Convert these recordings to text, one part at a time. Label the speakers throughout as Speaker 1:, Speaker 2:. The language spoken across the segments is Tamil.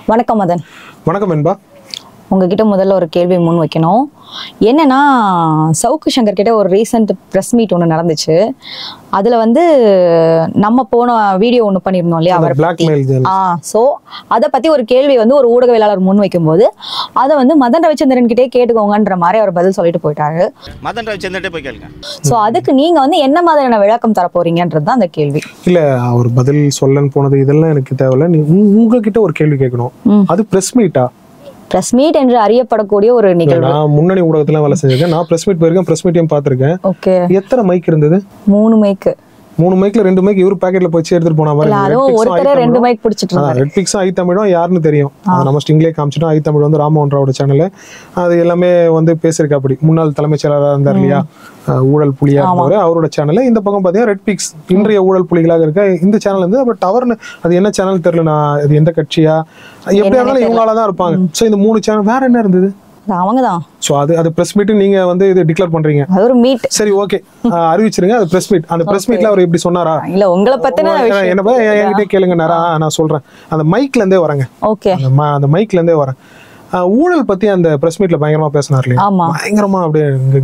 Speaker 1: வணக்கம் மதன்.
Speaker 2: வணக்கம் என்பா.
Speaker 1: உங்ககிட்ட முதல்ல ஒரு கேள்வி முன் வைக்கணும். என்னன்னா, சவுக்கு சங்கர் கிட்ட ஒரு ரீசெண்ட் ப்ரெஸ் மீட் ஒன்று நடந்துச்சு. அதுல வந்து நம்ம போன வீடியோ ஒன்று பண்ணியிருந்தோம் இல்லையா, அவர் ஸோ அதை பத்தி ஒரு கேள்வி வந்து ஒரு ஊடகவியலாளர் முன் வைக்கும்போது அதை வந்து மதன் ரவிச்சந்திரன் கிட்டே கேட்டுக்கோங்கன்ற மாதிரி அவர் பதில் சொல்லிட்டு போயிட்டாரு.
Speaker 3: மதன் ரவிச்சந்திரன் போய் கேளுங்க.
Speaker 1: ஸோ அதுக்கு நீங்க வந்து என்ன மாதிரியான விளக்கம் தர போறீங்கன்றது தான் அந்த கேள்வி.
Speaker 2: இல்ல, அவர் பதில் சொல்லன்னு போனது இதெல்லாம் எனக்கு தேவையில்ல. நீ உங்ககிட்ட ஒரு கேள்வி கேட்கணும். அது பிரஸ் மீட்டா?
Speaker 1: பிரஸ் மீட் என்று அறியப்படக்கூடிய ஒரு நிகழ்வு.
Speaker 2: நான் முன்னணி ஊடகத்துல வேலை செஞ்சிருக்கேன். நான் பிரஸ் மீட் போயிருக்கேன், பிரஸ் மீட்டையும் பார்த்திருக்கேன்.
Speaker 1: ஓகே.
Speaker 2: எத்தனை மைக் இருந்தது?
Speaker 1: 3 மைக்.
Speaker 2: 3 மைக்ல 2 மைக் இவரு பாக்கெட்ல போய் எடுத்துட்டு போன மாதிரி.
Speaker 1: ஒருத்தரே 2 மைக் பிடிச்சிட்டு இருந்தாரு.
Speaker 2: ரெட் பிக்ஸும் ஐ தமிழும் யாருன்னு தெரியும். நம்ம ஸ்டிங்லே காமிச்சிட்டோம். ஐ தமிழ் வந்து ராமமோகன் ராவோட சேனல். அது எல்லாமே வந்து பேசியிருக்கா. அப்படி முன்னாள் தலைமைச் செயலாளராக இருந்தார் இல்லையா, ஊழல் புலியா இருந்தவர், அவரோட சேனல். இந்த பக்கம் பாத்தீங்கன்னா ரெட் பிக்ஸ், இன்றைய ஊழல் புலிகளாக இருக்க இந்த சேனல் வந்து அப்ப டவர்னு அது என்ன சேனல் தெரியல. நான் அது எந்த கட்சியா எப்படியா இருந்தாலும் இவங்களாலதான் இருப்பாங்க. சோ இந்த 3 சேனல் வேற என்ன இருந்தது?
Speaker 1: அவங்கதான்.
Speaker 2: சோ அது பிரஸ் மீட் நீங்க வந்து இது டிக்ளேர் பண்றீங்க.
Speaker 1: அது ஒரு மீட்.
Speaker 2: சரி, ஓகே, அறிவிச்சிருங்க. அது பிரஸ் மீட். அந்த பிரஸ் மீட்ல அவர் எப்படி சொன்னாரா?
Speaker 1: இல்ல, உங்களை பத்தின
Speaker 2: என்ன என்கிட்ட கேளுங்க. நான் சொல்றேன். அந்த மைக்ல இருந்தே வரேங்க.
Speaker 1: ஓகே.
Speaker 2: அந்த மைக்ல இருந்தே வரேன். ஊழல் பத்தி அந்த பிரஸ் மீட்ல பயங்கரமா பேசினார் இல்லையா? பயங்கரமா அப்படியே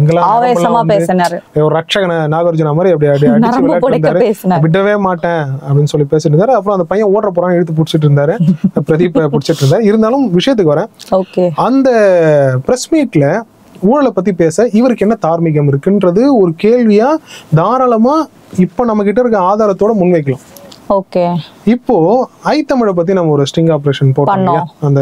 Speaker 2: ஒரு ரட்சகன நாகார்ஜுனா மாதிரி அப்படியே விடவே மாட்டேன் அப்படின்னு சொல்லி பேசிட்டு இருந்தாரு. அப்புறம் அந்த பையன் ஓடுற போறான் இழுத்து பிடிச்சிட்டு இருந்தாரு. பிரதீப் பிடிச்சிட்டு இருந்தாரு. இருந்தாலும் விஷயத்துக்கு வரேன். அந்த பிரஸ் மீட்ல ஊழலை பத்தி பேச இவருக்கு என்ன தார்மீகம் இருக்குன்றது ஒரு கேள்வியா தாராளமா இப்ப நம்ம கிட்ட இருக்க ஆதாரத்தோட முன்வைக்கலாம்.
Speaker 1: ஓகே. இப்போ
Speaker 2: ஐ தமிழை பத்தி நம்ம ஒரு ஸ்டிங் ஆபரேஷன் போட்டோம். அந்த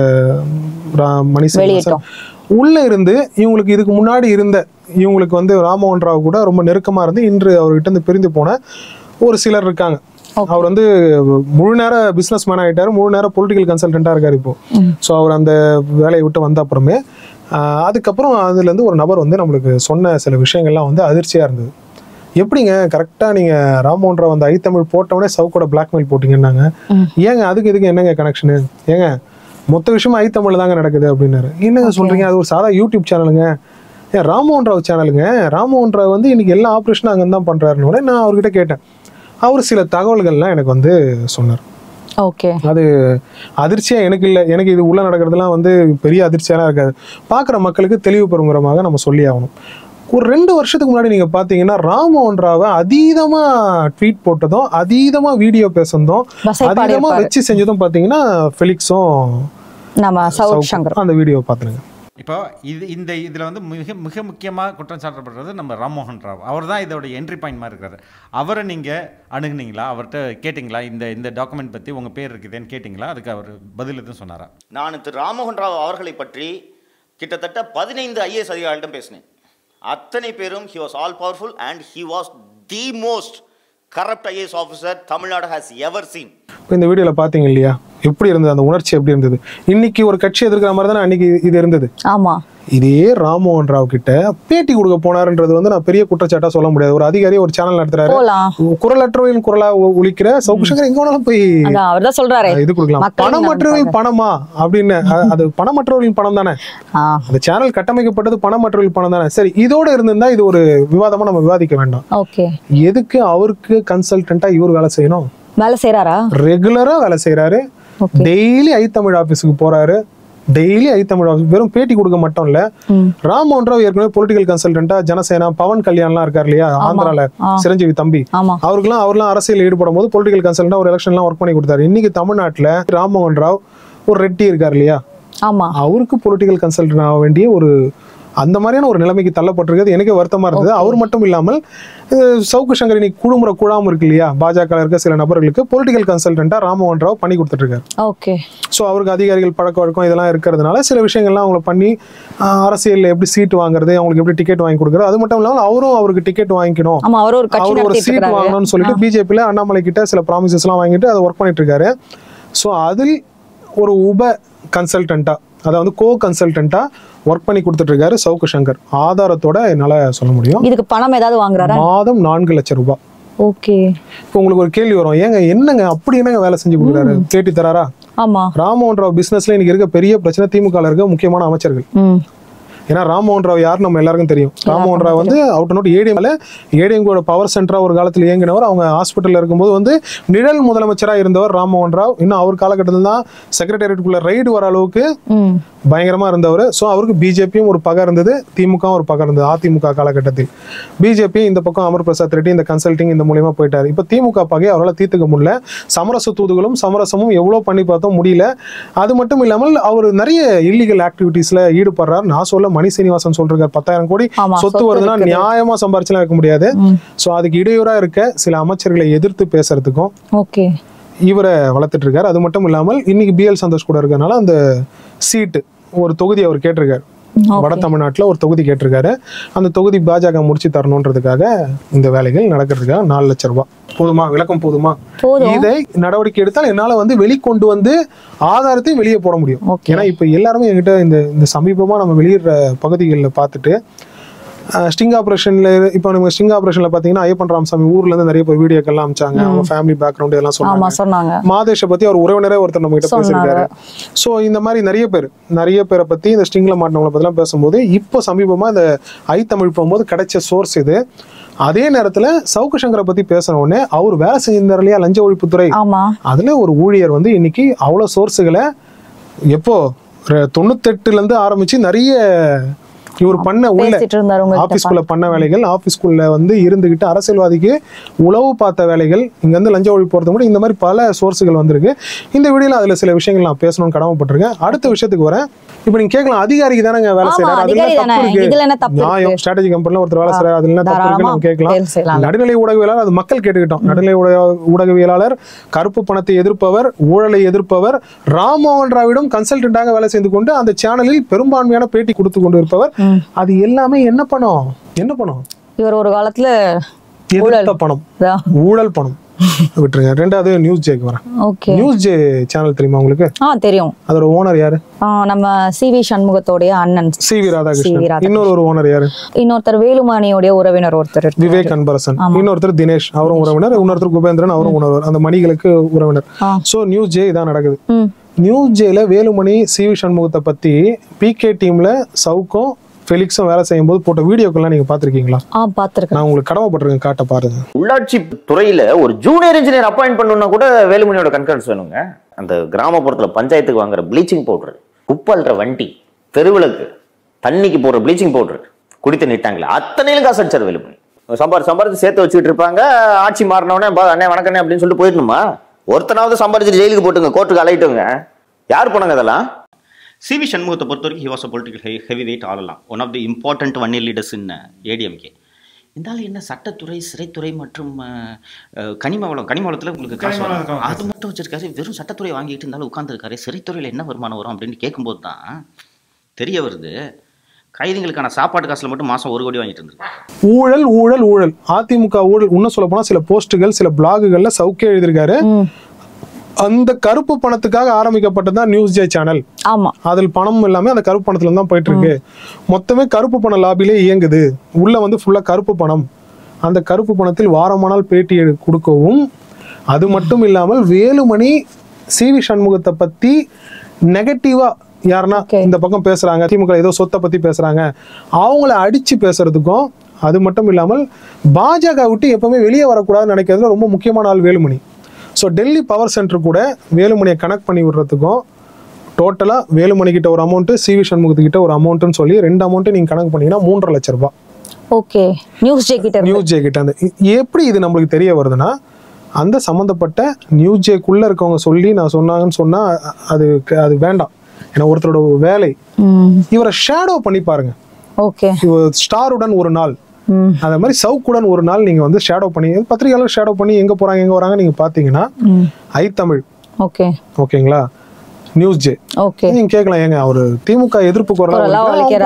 Speaker 2: மணிசேகர் உள்ள இருந்து இவங்களுக்கு இதுக்கு முன்னாடி இருந்த இவங்களுக்கு வந்து ராமமோகன் ராவ் கூட ரொம்ப நெருக்கமா இருந்து இன்று அவர்கிட்ட இருந்து பிரிந்து போன ஒரு சிலர் இருக்காங்க. அவர் வந்து முழு நேர பிசினஸ் மேன் ஆகிட்டாரு, முழு நேரம் பொலிட்டிக்கல் கன்சல்டண்டா இருக்காரு இப்போ. ஸோ அவர் அந்த வேலையை விட்டு வந்த அப்புறமே அதுக்கப்புறம் அதுல இருந்து ஒரு நபர் வந்து நம்மளுக்கு சொன்ன சில விஷயங்கள்லாம் வந்து அதிர்ச்சியா இருந்தது. எப்படிங்க கரெக்டா நீங்க ராமமோகன் ராவ் அந்த ஐ தமிழ் போட்டவனே சவுக்கோட பிளாக்மெயில் போட்டீங்கன்னாங்க. ஏங்க அதுக்கு இதுக்கு என்னங்க கனெக்ஷனு? ஏங்க மொத்த விஷயமா ஐ தமிழ் தாங்க நடக்குது அப்படின்னாரு. என்னங்க சொல்றீங்க? அது ஒரு சாதா யூடியூப் சேனலுங்க. ஏன் ராமமோகன் ராவ் சேனலுங்க. ராமமோகன் ராவ் வந்து இன்னைக்கு எல்லா ஆப்ரேஷனும் அங்கே தான் பண்றாருன்னு நான் அவர்கிட்ட கேட்டேன். அவர் சில தகவல்கள்லாம் எனக்கு வந்து சொன்னார்.
Speaker 1: ஓகே.
Speaker 2: அது அதிர்ச்சியா எனக்கு இல்லை. எனக்கு இது உள்ள நடக்கிறதுலாம் வந்து பெரிய அதிர்ச்சியெல்லாம் இருக்காது. பார்க்குற மக்களுக்கு தெளிவு பெறுங்கிறமாக நம்ம சொல்லி ஆகணும். ஒரு 2 வருஷத்துக்கு முன்னாடி நீங்க பாத்தீங்கன்னா ராமமோகன் ராவை அதீதமா ட்வீட் போட்டதும், அதீதமா வீடியோ பேசுனதும், அதீதமா வச்சு செஞ்சதும் பாத்தீங்கன்னா ஃபெலிக்ஸும் நம்ம சவுக் சங்கர் அந்த வீடியோ பாத்துருங்க.
Speaker 3: இப்போ இதுல வந்து மிக மிக முக்கியமாக குற்றம் சாட்டப்படுறது நம்ம ராமமோகன் ராவ். அவர் தான் இதோட என்ட்ரி பாயிண்ட் மாதிரி இருக்காரு. அவரை நீங்க அணுகுனீங்களா? அவர்கிட்ட கேட்டிங்களா? இந்த டாக்குமெண்ட் பத்தி உங்க பேர் இருக்குதுன்னு கேட்டிங்களா? அதுக்கு அவர் பதில் எதுவும் சொன்னாரா?
Speaker 4: நான் திரு ராமமோகன் ராவ் அவர்களை பற்றி கிட்டத்தட்ட 15 IAS அதிகாரிகளிடம் பேசினேன். அத்தனை பேரும் he was all powerful and he was the most corrupt IAS officer Tamilnadu has ever seen.
Speaker 2: இந்த வீடியோல பாத்தீங்க இல்லையா, எப்படி இருந்தது அந்த உணர்ச்சி? எப்படி இருந்தது? இன்னைக்கு ஒரு கட்சி எதிர்க்கிற மாதிரி தானே அன்னைக்கு இது இருந்தது.
Speaker 1: ஆமா. இதே
Speaker 2: ராமமோகன் ராவ் கிட்ட பேட்டி கொடுக்க போனாருன்றது வந்து நான் பெரிய குற்றச்சாட்டா சொல்ல முடியாது. ஒரு அதிகாரி ஒரு சேனல் நடத்துறாரு, குரலற்றவரின் குரலா ஒலிக்கிற சவுக்கு சங்கர் எங்க வேணாலும் போய் அவர்தான் சொல்றாரு இது கொடுக்கலாம். பணமற்றவரின் பணமா அப்படின்னு? அது பணமற்றவரின் பணம் தானே. அந்த சேனல் கட்டமைக்கப்பட்டது பணமற்றவரின் பணம் தானே. சரி, இதோட இருந்திருந்தா இது ஒரு விவாதமா நம்ம விவாதிக்க வேண்டாம். எதுக்கு அவருக்கு கன்சல்டன்டா இவர் வேலை செய்யணும்?
Speaker 1: வேலை செய்யறாரா?
Speaker 2: ரெகுலரா வேலை செய்யறாரு. டெய்லி ஐ தமிழ் ஆபீஸுக்கு போறாரு. டெய்லி ஐ தமிழ் ஆபீஸ் வெறும் பேட்டி கொடுக்க மட்டும் இல்ல. ராமமோகன் ராவ் ஏற்கனவே பொலிட்டிக்கல் கன்சல்டன்டா ஜனசேனா பவன் கல்யாண்லாம் இருக்காரு இல்லையா, ஆந்திரால சிரஞ்சீவி தம்பி, அவர்லாம் அரசியல் ஈடுபடும் போது பொலிட்டிக்கல் கன்சல்டன்டா ஒரு எலெக்ஷன்லாம் ஒர்க் பண்ணி கொடுத்தாரு. இன்னைக்கு தமிழ்நாட்டுல ராமமோகன் ராவ் ஒரு ரெட்டி இருக்காரு இல்லையா, அவருக்கு பொலிட்டிக்கல் கன்சல்டன்ட் ஆக வேண்டிய ஒரு அந்த மாதிரியான ஒரு நிலைமைக்கு தள்ளப்பட்டிருக்கிறது எனக்கே வருத்தமா இருந்தது. அவர் மட்டும் இல்லாமல் சவுக்கு சங்கர் இன்னைக்கு குழுமுறை கூடாம இருக்கு இல்லையா, பாஜக இருக்க சில நபர்களுக்கு பொலிட்டிக்கல் கன்சல்டன்டா ராமமோகன் ராவ் பண்ணி கொடுத்துட்டு இருக்காரு. ஓகே. ஸோ அவருக்கு அதிகாரிகள் பழக்க வழக்கம் இதெல்லாம் இருக்கிறதுனால சில விஷயங்கள்லாம் அவங்களை பண்ணி அரசியல் எப்படி சீட் வாங்குறது, அவங்களுக்கு எப்படி டிக்கெட் வாங்கி கொடுக்குறது, அது மட்டும் இல்லாமல் அவரும் அவருக்கு டிக்கெட் வாங்கிக்கணும், அவர் ஒரு சீட் வாங்கணும்னு சொல்லிட்டு பிஜேபியில அண்ணாமலை கிட்ட சில ப்ராமிசஸ் எல்லாம் வாங்கிட்டு அதை ஒர்க் பண்ணிட்டு இருக்காரு. ஸோ அதில் ஒரு உப கன்சல்டன்டா, அதாவது கோ கன்சல்டன்டா ஒர்க் பண்ணி கொடுத்துட்டு இருக்காரு சவுக்கு சங்கர். ஆதாரத்தோட என்னால சொல்ல முடியும்.
Speaker 1: இதுக்கு பணம் ஏதாவது வாங்குறாரா?
Speaker 2: மாதம் 4 லட்சம் ரூபாய்.
Speaker 1: ஓகே.
Speaker 2: இப்போ உங்களுக்கு ஒரு கேள்வி வரும், ஏங்க என்னங்க அப்படி என்னங்க வேலை செஞ்சு கொடுக்குறாரு, பேட்டி தராரா? ஆமா. ராமமோகன் ராவ் பிசினஸ்ல இன்னைக்கு இருக்க பெரிய பிரச்சனை திமுக இருக்க முக்கியமான அமைச்சர்கள். ஏன்னா ராம்மோகன் ராவ் யார் நம்ம எல்லாருக்கும் தெரியும். ராம்மோகன் ராவ் வந்து அவுட் அண்ட் அவுட் ஏடிஎம்கோட பவர் சென்டரா ஒரு காலத்தில் இயங்கினவர். அவங்க ஹாஸ்பிட்டலில் இருக்கும்போது வந்து நிழல் முதலமைச்சராக இருந்தவர் ராம்மோகன் ராவ். இன்னும் அவர் காலகட்டத்தில் தான் செக்ரட்டேரியட்டுக்குள்ள ரைடு வர அளவுக்கு பயங்கரமா இருந்தவர். ஸோ அவருக்கு பிஜேபியும் ஒரு பகை இருந்தது, திமுகவும் ஒரு பகை இருந்தது. அதிமுக காலகட்டத்தில் பிஜேபி இந்த பக்கம் அமர் பிரசாத் ரெட்டி இந்த கன்சல்டிங் இந்த மூலியமா போயிட்டாரு. இப்போ திமுக பகை அவரால் தீர்த்துக்க முடியல. சமரச தூதுகளும் சமரசமும் எவ்வளோ பண்ணி பார்த்தோம், முடியல. அது மட்டும் இல்லாமல் அவர் நிறைய இல்லீகல் ஆக்டிவிட்டீஸ்ல ஈடுபடுறாரு. நான் சொல்ல மணி சீனிவாசன் சொல்றாரு 10,000 கோடி சொத்து வருதுன்னா நியாயமா சம்பாரிச்சுலாம் வைக்க முடியாது. ஸோ அதுக்கு இடையூறா இருக்க சில அமைச்சர்களை எதிர்த்து பேசுறதுக்கும் இவரை வளர்த்துட்டு இருக்காரு. அது மட்டும் இல்லாமல் இன்னைக்கு பிஎல் சந்தோஷ் கூட இருக்கனால அந்த சீட்டு ஒரு தொகுதி அவர் கேட்டிருக்காரு. வட தமிழ்நாட்டில் ஒரு தொகுதி கேட்டிருக்காரு. அந்த தொகுதி பாஜக முடிச்சு தரணுன்றதுக்காக இந்த வேலைகள் நடக்கிறதுக்காக 4 லட்சம் ரூபாய் போதுமா? விளக்கம் போதுமா? இதை நடவடிக்கை எடுத்தால் என்னால வந்து வெளிக்கொண்டு வந்து ஆதாரத்தையும் வெளியே போட முடியும். ஏன்னா இப்ப எல்லாருமே என்கிட்ட இந்த சமீபமா நம்ம வெளியிடுற பகுதிகளில் பார்த்துட்டு ஸ்டிங் ஆப்ரேஷன்ல இப்போ நம்ம ஸ்டிங் ஆப்ரேஷன்ல பாத்தீங்கன்னா ஐயப்பன் ராமசாமி ஊர்ல இருந்து நிறைய பேர் வீடியோக்கெல்லாம் அமிச்சாங்க. அவங்க ஃபேமிலி பேக்ரவுண்ட் எல்லாம் சொன்னாங்க. மாதேஷை பத்தி அவர் உறவினரே ஒருத்தர் நம்ம கிட்ட பேசியிருக்காரு. ஸோ இந்த மாதிரி நிறைய பேரை பத்தி இந்த ஸ்டிங்ல மாட்டினவங்களை பத்திலாம் பேசும்போது இப்போ சமீபமா இந்த தமிழ் போகும்போது கிடைச்ச சோர்ஸ் இது. அதே நேரத்துல சவுக்கு சங்கரை பத்தி பேசின உடனே அவர் வேலை செஞ்சிருந்தார் இல்லையா லஞ்ச ஒழிப்புத்துறை, அதுல ஒரு ஊழியர் வந்து இன்னைக்கு அவ்வளவு சோர்ஸுகளை எப்போ 98ல இருந்து ஆரம்பிச்சு நிறைய இவர் பண்ண உள்ள ஆபீஸ்குள்ள பண்ண வேலைகள், ஆபீஸ்குள்ள வந்து இருந்துகிட்டு அரசியல்வாதிக்கு உளவு பார்த்த வேலைகள், இங்க வந்து லஞ்ச ஒழிப்பு போறது கூட இந்த மாதிரி பல சோர்ஸுகள் வந்திருக்கு. இந்த வீடியோல அதுல சில விஷயங்கள் நான் பேசணும்னு கடமைப்பட்டிருக்கேன். அடுத்த விஷயத்துக்கு வரேன். இப்ப நீங்க கேட்கலாம், அதிகாரிக்கு தானே வேலை செய்யறாரு, அதுல தப்பு இருக்கு. நியாயம், ஸ்ட்ராட்டஜி கம்பெனில ஒருத்தர் வேலை செய்யறாரு, அதுல என்ன தப்பு இருக்கு நம்ம கேட்கலாம். நடுநிலை ஊடகவியலாளர், அது மக்கள் கேட்டுக்கிட்டோம். நடுநிலை ஊடகவியலாளர், கருப்பு பணத்தை எதிர்ப்பவர், ஊழலை எதிர்ப்பவர், ராம்மோகன் ராவிடம் கன்சல்டன்டாக வேலை செய்து கொண்டு அந்த சேனலில் பெரும்பான்மையான பேட்டி கொடுத்து கொண்டு இருப்பவர். அது எல்லாமே என்ன பணம்? இவர் ஒரு காலத்துல பணம், ஊழல் பணம் விட்டுருங்க. ரெண்டாவது நியூஸ் ஜேக்கு வரேன். நியூஸ் ஜே சேனல் தெரியுமா உங்களுக்கு? தெரியும். அதோட ஓனர் யாரு? நம்ம சிவி சண்முகத்தோட அண்ணன் சிவி ராதாகிருஷ்ணன். இன்னொரு ஓனர் யாரு? இன்னொருத்தர் வேலுமணியோட உறவினர் ஒருத்தர் விவேக் அன்பரசன். இன்னொருத்தர் தினேஷ், அவரும் உறவினர். இன்னொருத்தர் குபேந்திரன், அவரும் உறவினர். அந்த மணிகளுக்கு உறவினர். சோ நியூஸ் ஜே இதான் நடக்குது. நியூஸ் ஜேல வேலுமணி சிவி சண்முகத்தை பத்தி பிகே டீம்ல சவுக்கும் ஃபெலிக்ஸும் வேலை செய்யும் போது போட்ட வீடியோக்கெல்லாம் நீங்க பாத்திருக்கீங்களா? பாத்திருக்கேன். நான் உங்களுக்கு கடமைப்பட்டிருக்கேன், காட்ட பாருங்க. உள்ளாட்சி துறையில ஒரு ஜூனியர் இன்ஜினியர் அப்பாயிண்ட் பண்ணணும்னா கூட வேலுமணியோட கன்கரன்ஸ் வேணுங்க. அந்த கிராமப்புறத்துல பஞ்சாயத்துக்கு வாங்குற ப்ளீச்சிங் பவுடர், குப்பல்ற வண்டி, தெருவிளக்கு, தண்ணிக்கு போடுற ப்ளீச்சிங் பவுடர், குடித்து நிட்டாங்களே அத்தனையிலும் காசு அடிச்சார் வேலுமணி. சம்பாதிச்சு சேர்த்து வச்சுட்டு இருப்பாங்க. ஆட்சி மாறினவனே அண்ணே வணக்கண்ணே அப்படின்னு சொல்லிட்டு போயிடணுமா? ஒருத்தனாவது சம்பாதிச்சுட்டு ஜெயிலுக்கு போட்டுங்க, கோர்ட்டுக்கு அலையிட்டுங்க. யார் போனாங்க அதெல்லாம்?
Speaker 4: சிவி சண்முகத்தை பொறுத்த வரைக்கும் he was a political heavyweight all along, one of the important one year leaders in ADMK. இருந்தாலும் என்ன சட்டத்துறை, சிறைத்துறை மற்றும் கனிம வளத்தில் உங்களுக்கு காசு அது மட்டும் வச்சிருக்காரு. வெறும் சட்டத்துறை வாங்கிட்டு இருந்தாலும் உட்காந்துருக்காரு. சிறைத்துறையில் என்ன வருமானம் வரும் அப்படின்னு கேட்கும்போது தான் தெரிய வருது, கைதிகளுக்கான சாப்பாடு காசுல மட்டும் மாசம் 1 கோடி வாங்கிட்டு இருந்திருக்காரு. ஊழல் அதிமுக ஊழல். இன்னும் சொல்ல போனா சில போஸ்ட்டுகள், சில பிளாகுகள்ல சவுக்கே எழுதியிருக்காரு. அந்த கருப்பு பணத்துக்காக ஆரம்பிக்கப்பட்டதுதான் நியூஸ் ஜே சேனல். அதில் பணம் எல்லாமே அந்த கருப்பு பணத்துல தான் போயிட்டு இருக்கு. மொத்தமே கருப்பு பண லாபிலே இயங்குது. உள்ள வந்து ஃபுல்லா கருப்பு பணம். அந்த கருப்பு பணத்தில் வாரமானால் பேட்டி கொடுக்கவும், அது மட்டும் இல்லாமல் வேலுமணி சிவி சண்முகத்தை பத்தி நெகட்டிவா யாருன்னா இந்த பக்கம் பேசுறாங்க, திமுக ஏதோ சொத்தை பத்தி பேசுறாங்க, அவங்கள அடிச்சு பேசுறதுக்கும், அது மட்டும் இல்லாமல் பாஜக விட்டு எப்பவுமே வெளியே வரக்கூடாதுன்னு நினைக்கிறதுல ரொம்ப முக்கியமான ஆள் Velumani. So Delhi power centre கூட வேலுமணியை கனெக்ட் பண்ணி விடுறதுக்கும் டோட்டலா வேலுமணி கிட்ட ஒரு அமௌண்ட், சிவி சண்முகத்துக்கிட்ட ஒரு அமௌண்ட்னு சொல்லி 2 அமௌண்ட் நீங்க கணக்கு பண்ணீங்கன்னா 3.5 லட்சம் ரூபாய். ஓகே, நியூஸ் ஜே கிட்ட எப்படி இது நம்மளுக்கு தெரிய வருதுன்னா, அந்த சம்பந்தப்பட்ட நியூஸ் ஜேக்குள்ள இருக்கவங்க சொல்லி நான் சொன்னாங்கன்னு சொன்னா அது வேண்டாம். ஏன்னா ஒருத்தரோட வேலை. இவரை ஷேடோ பண்ணி பாருங்க. ஓகே, ஸ்டாருடன் ஒரு நாள், அதே மாதிரி சவுக்குடன் ஒரு நாள் நீங்க வந்து ஷேடோ பண்ணி, பத்திரிகையாளர் ஷேடோ பண்ணி எங்க போறாங்க எங்க வராங்க நீங்க பாத்தீங்கன்னா தமிழ். ஓகே, ஓகேங்களா, நியூஸ் ஜே. நீங்க கேட்கலாம், ஏங்க அவரு திமுக எதிர்ப்பு குரல்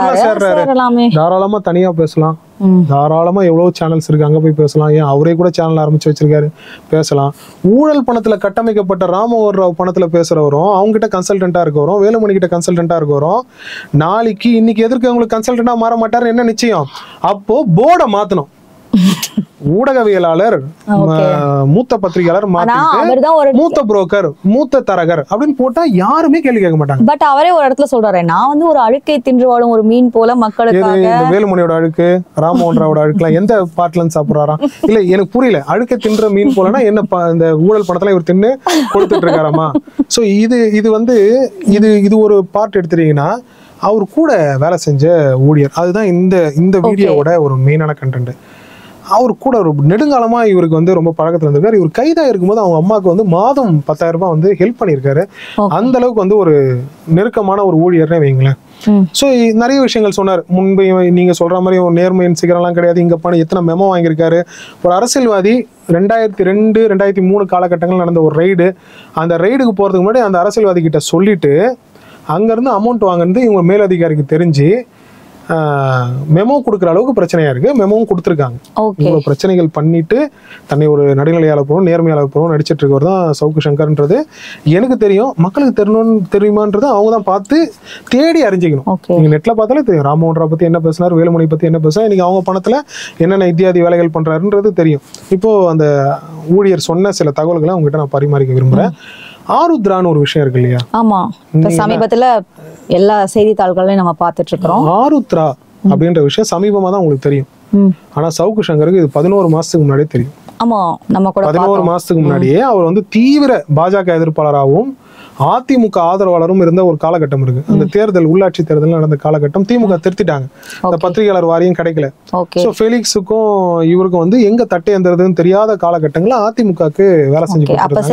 Speaker 4: தாராளமா தனியா பேசலாம், தாராளமா எவ்வளவு சேனல்ஸ் இருக்கு அங்க போய் பேசலாம். ஏன் அவரே கூட சேனல் ஆரம்பிச்சு வச்சிருக்காரு, பேசலாம். ஊழல் பணத்துல கட்டமைக்கப்பட்ட ராம்மோகன் ராவ் பணத்துல பேசுறவரும், அவங்க கிட்ட கன்சல்டன்டா இருக்கவரும், வேலுமணி கிட்ட கன்சல்டன்டா இருக்கவரும் நாளைக்கு இன்னைக்கு எதிர்க்கவங்களுக்கு கன்சல்டன்டா மாற மாட்டாரு என்ன நிச்சயம்? அப்போ போர்டை மாத்தணும்.
Speaker 2: ஊடகவியலாளர், மூத்த பத்திரிகையாளர் மாத்திட்டு மூத்த புரோக்கர், மூத்த தரகர் அப்படின்னு போட்டா யாருமே கேள்வி கேட்க மாட்டாங்க.
Speaker 1: பட் அவரே ஒரு இடத்துல சொல்றாரு, நான் வந்து ஒரு அழுக்கை தின்று வாழும் ஒரு மீன் போல மக்களுக்காக.
Speaker 2: இந்த வேலுமணியோட அழுக்கு, ராமமோகன் ராவோட அழுக்குலாம் எந்த பாட்டுல இருந்து சாப்பிடுறாராம்? இல்ல எனக்கு புரியல. அழுக்கை தின்ற மீன் போலனா என்ன? இந்த ஊழல் பணத்துல இவர் தின்னு கொடுத்துட்டு இருக்காராமா? சோ இது வந்து இது ஒரு பார்ட் எடுத்துட்டீங்கன்னா அவர் கூட வேலை செஞ்ச ஊழியர், அதுதான் இந்த வீடியோவோட ஒரு மெயினான கண்டென்ட். அவர் கூட ஒரு நெடுங்காலமா இவருக்கு வந்து ரொம்ப பழக்கத்துல இருந்திருக்காரு. இவர் கைதா இருக்கும்போது அவங்க அம்மாவுக்கு வந்து மாதம் 10,000 ரூபாய் வந்து ஹெல்ப் பண்ணியிருக்காரு. அந்த அளவுக்கு வந்து ஒரு நெருக்கமான ஒரு ஊழியர்னே வைங்களேன். ஸோ நிறைய விஷயங்கள் சொன்னார். முன்பு நீங்க சொல்ற மாதிரி ஒரு நேர்மையின் சிகரெல்லாம் கிடையாது, இங்க பண்ண எத்தனை மெமோ வாங்கியிருக்காரு. ஒரு அரசியல்வாதி 2002, 2003 காலகட்டங்கள் நடந்த ஒரு ரைடு, அந்த ரைடுக்கு போறதுக்கு முன்னாடி அந்த அரசியல்வாதி கிட்ட சொல்லிட்டு அங்கேருந்து அமௌண்ட் வாங்குறது இவங்க மேலதிகாரிக்கு தெரிஞ்சு மெமோ கொடுக்குற அளவுக்கு பிரச்சனையா இருக்கு. மெமோவும் கொடுத்துருக்காங்க. இவ்வளவு பிரச்சனைகள் பண்ணிட்டு தன்னை ஒரு நடுநிலையாளர் போகும், நேர்மையாளர் போகும் நடிச்சிட்டு இருக்கவர் தான் சவுக்கு சங்கர்ன்றது எனக்கு தெரியும். மக்களுக்கு தெரியுமான்றது அவங்க தான் பார்த்து தேடி அறிஞ்சிக்கணும். நீங்க நெட்ல பார்த்தாலே தெரியும். ராமமோகன் ராவ் பத்தி என்ன பேசினார், வேலுமணி பத்தி என்ன பேசினார், இன்னைக்கு அவங்க பணத்துல என்னென்ன இத்தியாதி வேலைகள் பண்றாருன்றது தெரியும். இப்போ அந்த ஊழியர் சொன்ன சில தகவல்களை உங்ககிட்ட நான் பரிமாறிக்க விரும்புறேன். ஆருத்ரான்னு ஒரு விஷயம் இருக்கு இல்லையா?
Speaker 1: ஆமா, சமீபத்துல எல்லா செய்தித்தாள்களையும் நம்ம பார்த்துட்டு இருக்கிறோம்.
Speaker 2: ஆருத்ரா அப்படின்ற விஷயம் சமீபமா தான் உங்களுக்கு தெரியும். ஆனா சவுக்கு சங்கருக்கு இது 11 மாசத்துக்கு முன்னாடியே தெரியும்.
Speaker 1: ஆமா, நம்ம கூட
Speaker 2: 11 மாசத்துக்கு முன்னாடியே அவர் வந்து தீவிர பாஜக எதிர்ப்பாளராகவும் அதிமுக ஆதரவாளரும் இருந்த ஒரு காலகட்டம் இருக்கு. அந்த தேர்தல், உள்ளாட்சி தேர்தல் நடந்த காலகட்டம் திமுக திருத்திட்டாங்க. இந்த பத்திரிகையாளர் வாரியம் கிடைக்கல. சோ ஃபெலிக்ஸுக்கும் இவருக்கும் வந்து எங்க தட்டை எந்திரதுன்னு தெரியாத காலகட்டங்கள்ல அதிமுகக்கு வேலை செஞ்சு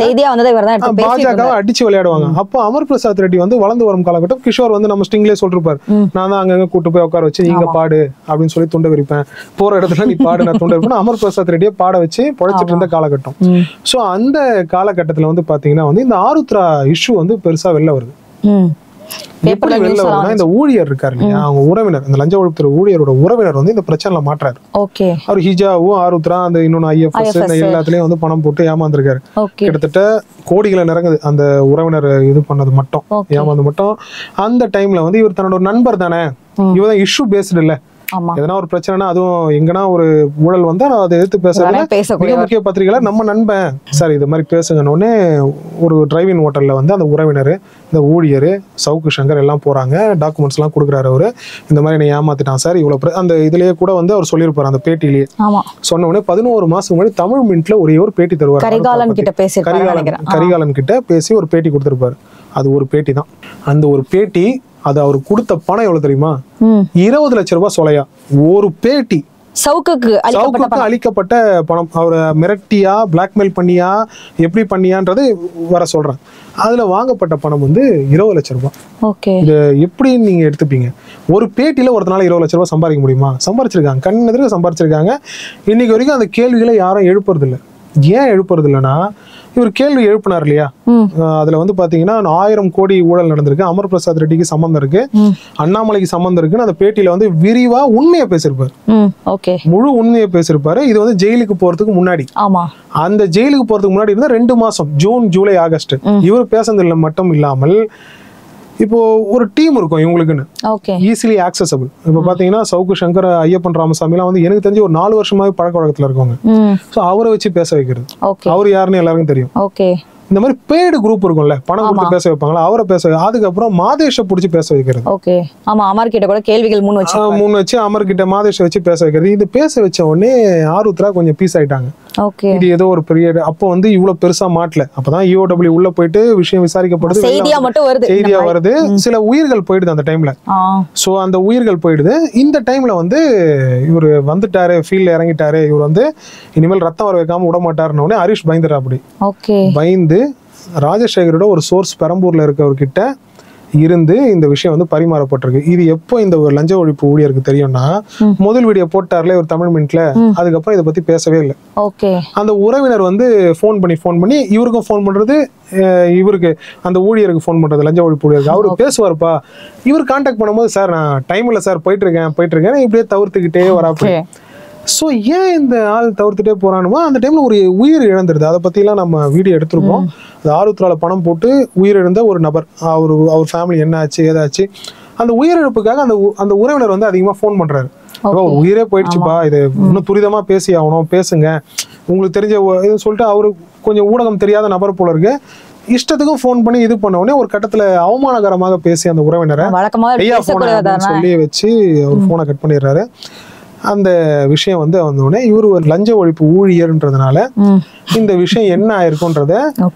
Speaker 2: பாஜக அடிச்சு விளையாடுவாங்க. அப்போ அமர் பிரசாத் ரெட்டி வந்து வளர்ந்து வரும் காலகட்டம். கிஷோர் வந்து நம்ம ஸ்டிங்லேயே சொல்லிருப்பாரு, நான் தான் அங்கங்க கூட்டு போய் உட்கார வச்சு நீங்க பாடு அப்படின்னு சொல்லி துண்டை விரிப்பேன், போற இடத்துல நீ பாடு நான் துண்டை விரிப்பேன். அமர் பிரசாத் ரெட்டியை பாட வச்சு பொழைச்சிட்டு இருந்த காலகட்டம். சோ அந்த காலகட்டத்துல வந்து பாத்தீங்கன்னா வந்து இந்த ஆருத்ரா இஷ்யூ வந்து பெருசா வெளில வருது. எப்படி வெளில வருதுன்னா, இந்த ஊழியர் இருக்காரு இல்லையா, அவங்க உறவினர், இந்த லஞ்ச ஒழிப்புத்துறை ஊழியரோட உறவினர் வந்து இந்த பிரச்சனைல மாற்றாரு. அவர் ஹிஜாவும் ஆருத்ரா அந்த இன்னொன்னு IFS எல்லாத்துலயும் வந்து பணம் போட்டு ஏமாந்துருக்காரு. கிட்டத்தட்ட கோடிகளை நிறங்குது அந்த உறவினர் இது பண்ணது மட்டும், ஏமாந்து மட்டும். அந்த டைம்ல வந்து இவர் தன்னோட ஒரு நண்பர் தானே, இவதான் இஷ்யூ பேஸ்டு இல்ல, எதனா ஒரு பிரச்சனைனா அதுவும் எங்கன்னா ஒரு ஊழல் வந்தா நான் அதை எதிர்த்து பேசுறேன். மிக முக்கிய பத்திரிகையாளர் நம்ம நண்பன் சார் இது மாதிரி பேசுங்கன்னு ஒரு டிரைவிங் ஹோட்டல்ல வந்து அந்த உறவினர், இந்த ஊழியர், சவுக்கு சங்கர் எல்லாம் போறாங்க. டாக்குமெண்ட்ஸ் எல்லாம் கொடுக்குறாரு. அவரு இந்த மாதிரி என்னை ஏமாத்திட்டான் சார் இவ்வளவு. அந்த இதுலயே கூட வந்து அவர் சொல்லியிருப்பாரு அந்த பேட்டிலேயே. சொன்ன உடனே 11 மாசம் முன்னாடி தமிழ் மின்ட்ல ஒரே ஒரு பேட்டி தருவார். கரிகாலன் கிட்ட பேசி ஒரு பேட்டி கொடுத்திருப்பாரு. அது ஒரு பேட்டி தான். அந்த ஒரு பேட்டி, அது அவர் கொடுத்த பணம் எவ்வளவு தெரியுமா? 20 லட்சம் ரூபாய் சொலையா ஒரு பேட்டி.
Speaker 1: சவுக்குக்கு
Speaker 2: அளிக்கப்பட்ட பணம். அவரை மிரட்டியா, பிளாக்மெயில் பண்ணியா, எப்படி பண்ணியான்றது வர சொல்றேன். அதுல வாங்கப்பட்ட பணம் வந்து 20 லட்சம் ரூபாய். இது எப்படி நீங்க எடுத்துப்பீங்க? ஒரு பேட்டியில ஒருத்தனால 20 லட்சம் ரூபாய் சம்பாதிக்க முடியுமா? சம்பாரிச்சிருக்காங்க, கண் எதிர்க்க சம்பாரிச்சிருக்காங்க. இன்னைக்கு வரைக்கும் அந்த கேள்விகளை யாரும் எழுப்புறது இல்லை. ஏன் எழுப்புறது இல்லைன்னா, இவர் கேள்வி எழுப்பினார் இல்லையா, அதுல வந்து பாத்தீங்கன்னா 1000 கோடி ஊழல் நடந்திருக்கு, அமர் பிரசாத் ரெட்டிக்கு சம்பந்தம் இருக்கு, அண்ணாமலைக்கு சம்பந்தம் இருக்குன்னு அந்த பேட்டியில வந்து விரிவா உண்மையை பேசிருப்பாரு. முழு உண்மையை பேசிருப்பாரு. இது வந்து ஜெயிலுக்கு போறதுக்கு முன்னாடி. அந்த ஜெயிலுக்கு போறதுக்கு முன்னாடி இருந்தா 2 மாசம், ஜூன், ஜூலை, ஆகஸ்ட். இவர் பேசுனதுல மட்டும் இல்லாமல் இப்போ ஒரு டீம் இருக்கும் இவங்களுக்குன்னு, ஈஸிலி ஆக்சசபிள். இப்போ பாத்தீங்கன்னா சவுக்கு சங்கர், ஐயப்பன் ராமசாமிலாம் வந்து எனக்கு தெரிஞ்சு ஒரு 4 வருஷமாவே பழக்க வழக்கத்துல இருக்கவங்க. ஸோ அவரை வச்சு பேச வைக்கிறது. அவர் யாருன்னு எல்லாருக்கும் தெரியும். இந்த மாதிரி பெய்டு குரூப் இருக்கும்ல, பணம் கொடுத்து பேச வைப்பாங்களா, அவரை பேச. அதுக்கப்புறம் மாதேஷை பிடிச்சி பேச வைக்கிறது.
Speaker 1: அமர் கிட்ட கூட கேள்விகள் மூணு வச்சு
Speaker 2: அமர் கிட்ட மாதேஷை வச்சு பேச வைக்கிறது. இது பேச வச்ச உடனே ஆருத்ரா கொஞ்சம் பீஸ் ஆயிட்டாங்க. இது ஏதோ ஒரு பெரிய, அப்போ வந்து இவ்வளவு பெருசா மாட்டல. அப்பதான் EOW உள்ள போயிட்டு விஷயம் விசாரிக்கப்படுது, செய்தியா வருது. சில உயிர்கள் போயிடுது அந்த டைம்ல. சோ அந்த உயிர்கள் போயிடுது. இந்த டைம்ல வந்து இவர் வந்துட்டாரு, ஃபீல்ட்ல இறங்கிட்டாரு, இவர் வந்து இனிமேல் ரத்தம் வர வைக்காம விட மாட்டாருன்னு ஹரிஷ் பயந்துடா. அப்படி பயந்து ராஜசேகரோட ஒரு சோர்ஸ் பெரம்பூர்ல இருக்கவர்கிட்ட இருந்து இந்த விஷயம் வந்து பரிமாறப்பட்டிருக்கு. இது எப்போ இந்த ஒரு லஞ்ச ஒழிப்பு ஊழியருக்கு தெரியும்னா, முதல் வீடியோ போட்டார்ல ஒரு தமிழ் மின்ட்ல, அதுக்கப்புறம் இதை பத்தி பேசவே இல்லை. அந்த உறவினர் வந்து போன் பண்ணி இவருக்கும் போன் பண்றது, இவருக்கு அந்த ஊழியருக்கு போன் பண்றது, லஞ்ச ஒழிப்பு ஊழியருக்கு. அவரு பேசுவாருப்பா. இவர் கான்டாக்ட் பண்ணும்போது, சார் நான் டைம் இல்லை சார், போயிட்டு இருக்கேன் இப்படியே தவிர்த்துக்கிட்டே வராப்ப. ஸோ ஏன் இந்த ஆள் தவிர்த்துட்டே போறானுமோ அந்த டைம்ல ஒரு உயிர் இழந்துருது. அதை பத்திலாம் நம்ம வீடியோ எடுத்திருக்கோம். அது ஆருத்ரால பணம் போட்டு உயிரிழந்த ஒரு நபர், அவர் ஃபேமிலி என்ன ஆச்சு ஏதாச்சு, அந்த உயிரிழப்புக்காக அந்த உறவினர் வந்து அதிகமா ஃபோன் பண்றாரு. உயிரே போயிடுச்சுப்பா, இது இன்னும் துரிதமா பேசி ஆகணும், பேசுங்க உங்களுக்கு தெரிஞ்ச இது சொல்லிட்டு அவரு கொஞ்சம் ஊடகம் தெரியாத நபர் போல இருக்கு. இஷ்டத்துக்கும் ஃபோன் பண்ணி இது பண்ண உடனே ஒரு கட்டத்துல அவமானகரமாக பேசி அந்த உறவினரை ஐயா போன சொல்லி வச்சு ஒரு போனை கட் பண்ணிடுறாரு. அந்த விஷயம் வந்து வந்தோடனே இவரு ஒரு லஞ்ச ஒழிப்பு ஊழியர்ன்றதுனால இந்த விஷயம் என்ன ஆயிருக்கும்ன்றத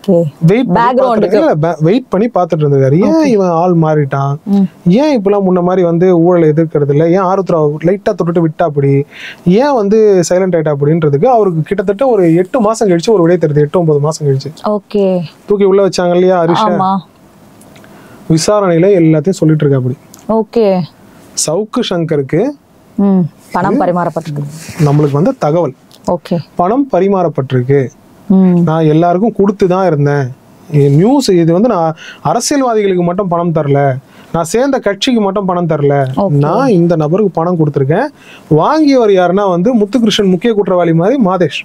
Speaker 2: வெயிட் பண்ணி பார்த்துட்டு இருந்தாரு. ஏன் இவன் ஆள் மாறிட்டான், ஏன் இப்பெல்லாம் முன்ன மாதிரி வந்து ஊழலை எதிர்க்கிறது இல்லை, ஏன் ஆருத்ரா லைட்டா தொட்டுட்டு விட்டா அப்படி, ஏன் வந்து சைலண்ட் ஆயிட்டா அப்படின்றதுக்கு அவருக்கு கிட்டத்தட்ட ஒரு 8 மாசம் கழிச்சு ஒரு விடை தருது. 8-9 மாசம் கழிச்சு தூக்கி உள்ள வச்சாங்க இல்லையா ஹரிஷ, விசாரணையில எல்லாத்தையும் சொல்லிட்டு இருக்கா அப்படி. சவுக்கு சங்கருக்கு
Speaker 1: பணம் பரிமாறப்பட்டிருக்கு,
Speaker 2: நம்மளுக்கு வந்து தகவல் பணம் பரிமாறப்பட்டிருக்கு, நான் எல்லாருக்கும் கொடுத்து தான் இருந்தேன் நியூஸ். இது வந்து நான் அரசியல்வாதிகளுக்கு மட்டும் பணம் தரல, நான் சேர்ந்த கட்சிக்கு மட்டும் பணம் தரல, நான் இந்த நபருக்கு பணம் கொடுத்துருக்கேன். வாங்கியவர் யாருன்னா வந்து முத்துகிருஷ்ணன் முக்கிய குற்றவாளி மாதிரி மாதேஷ்.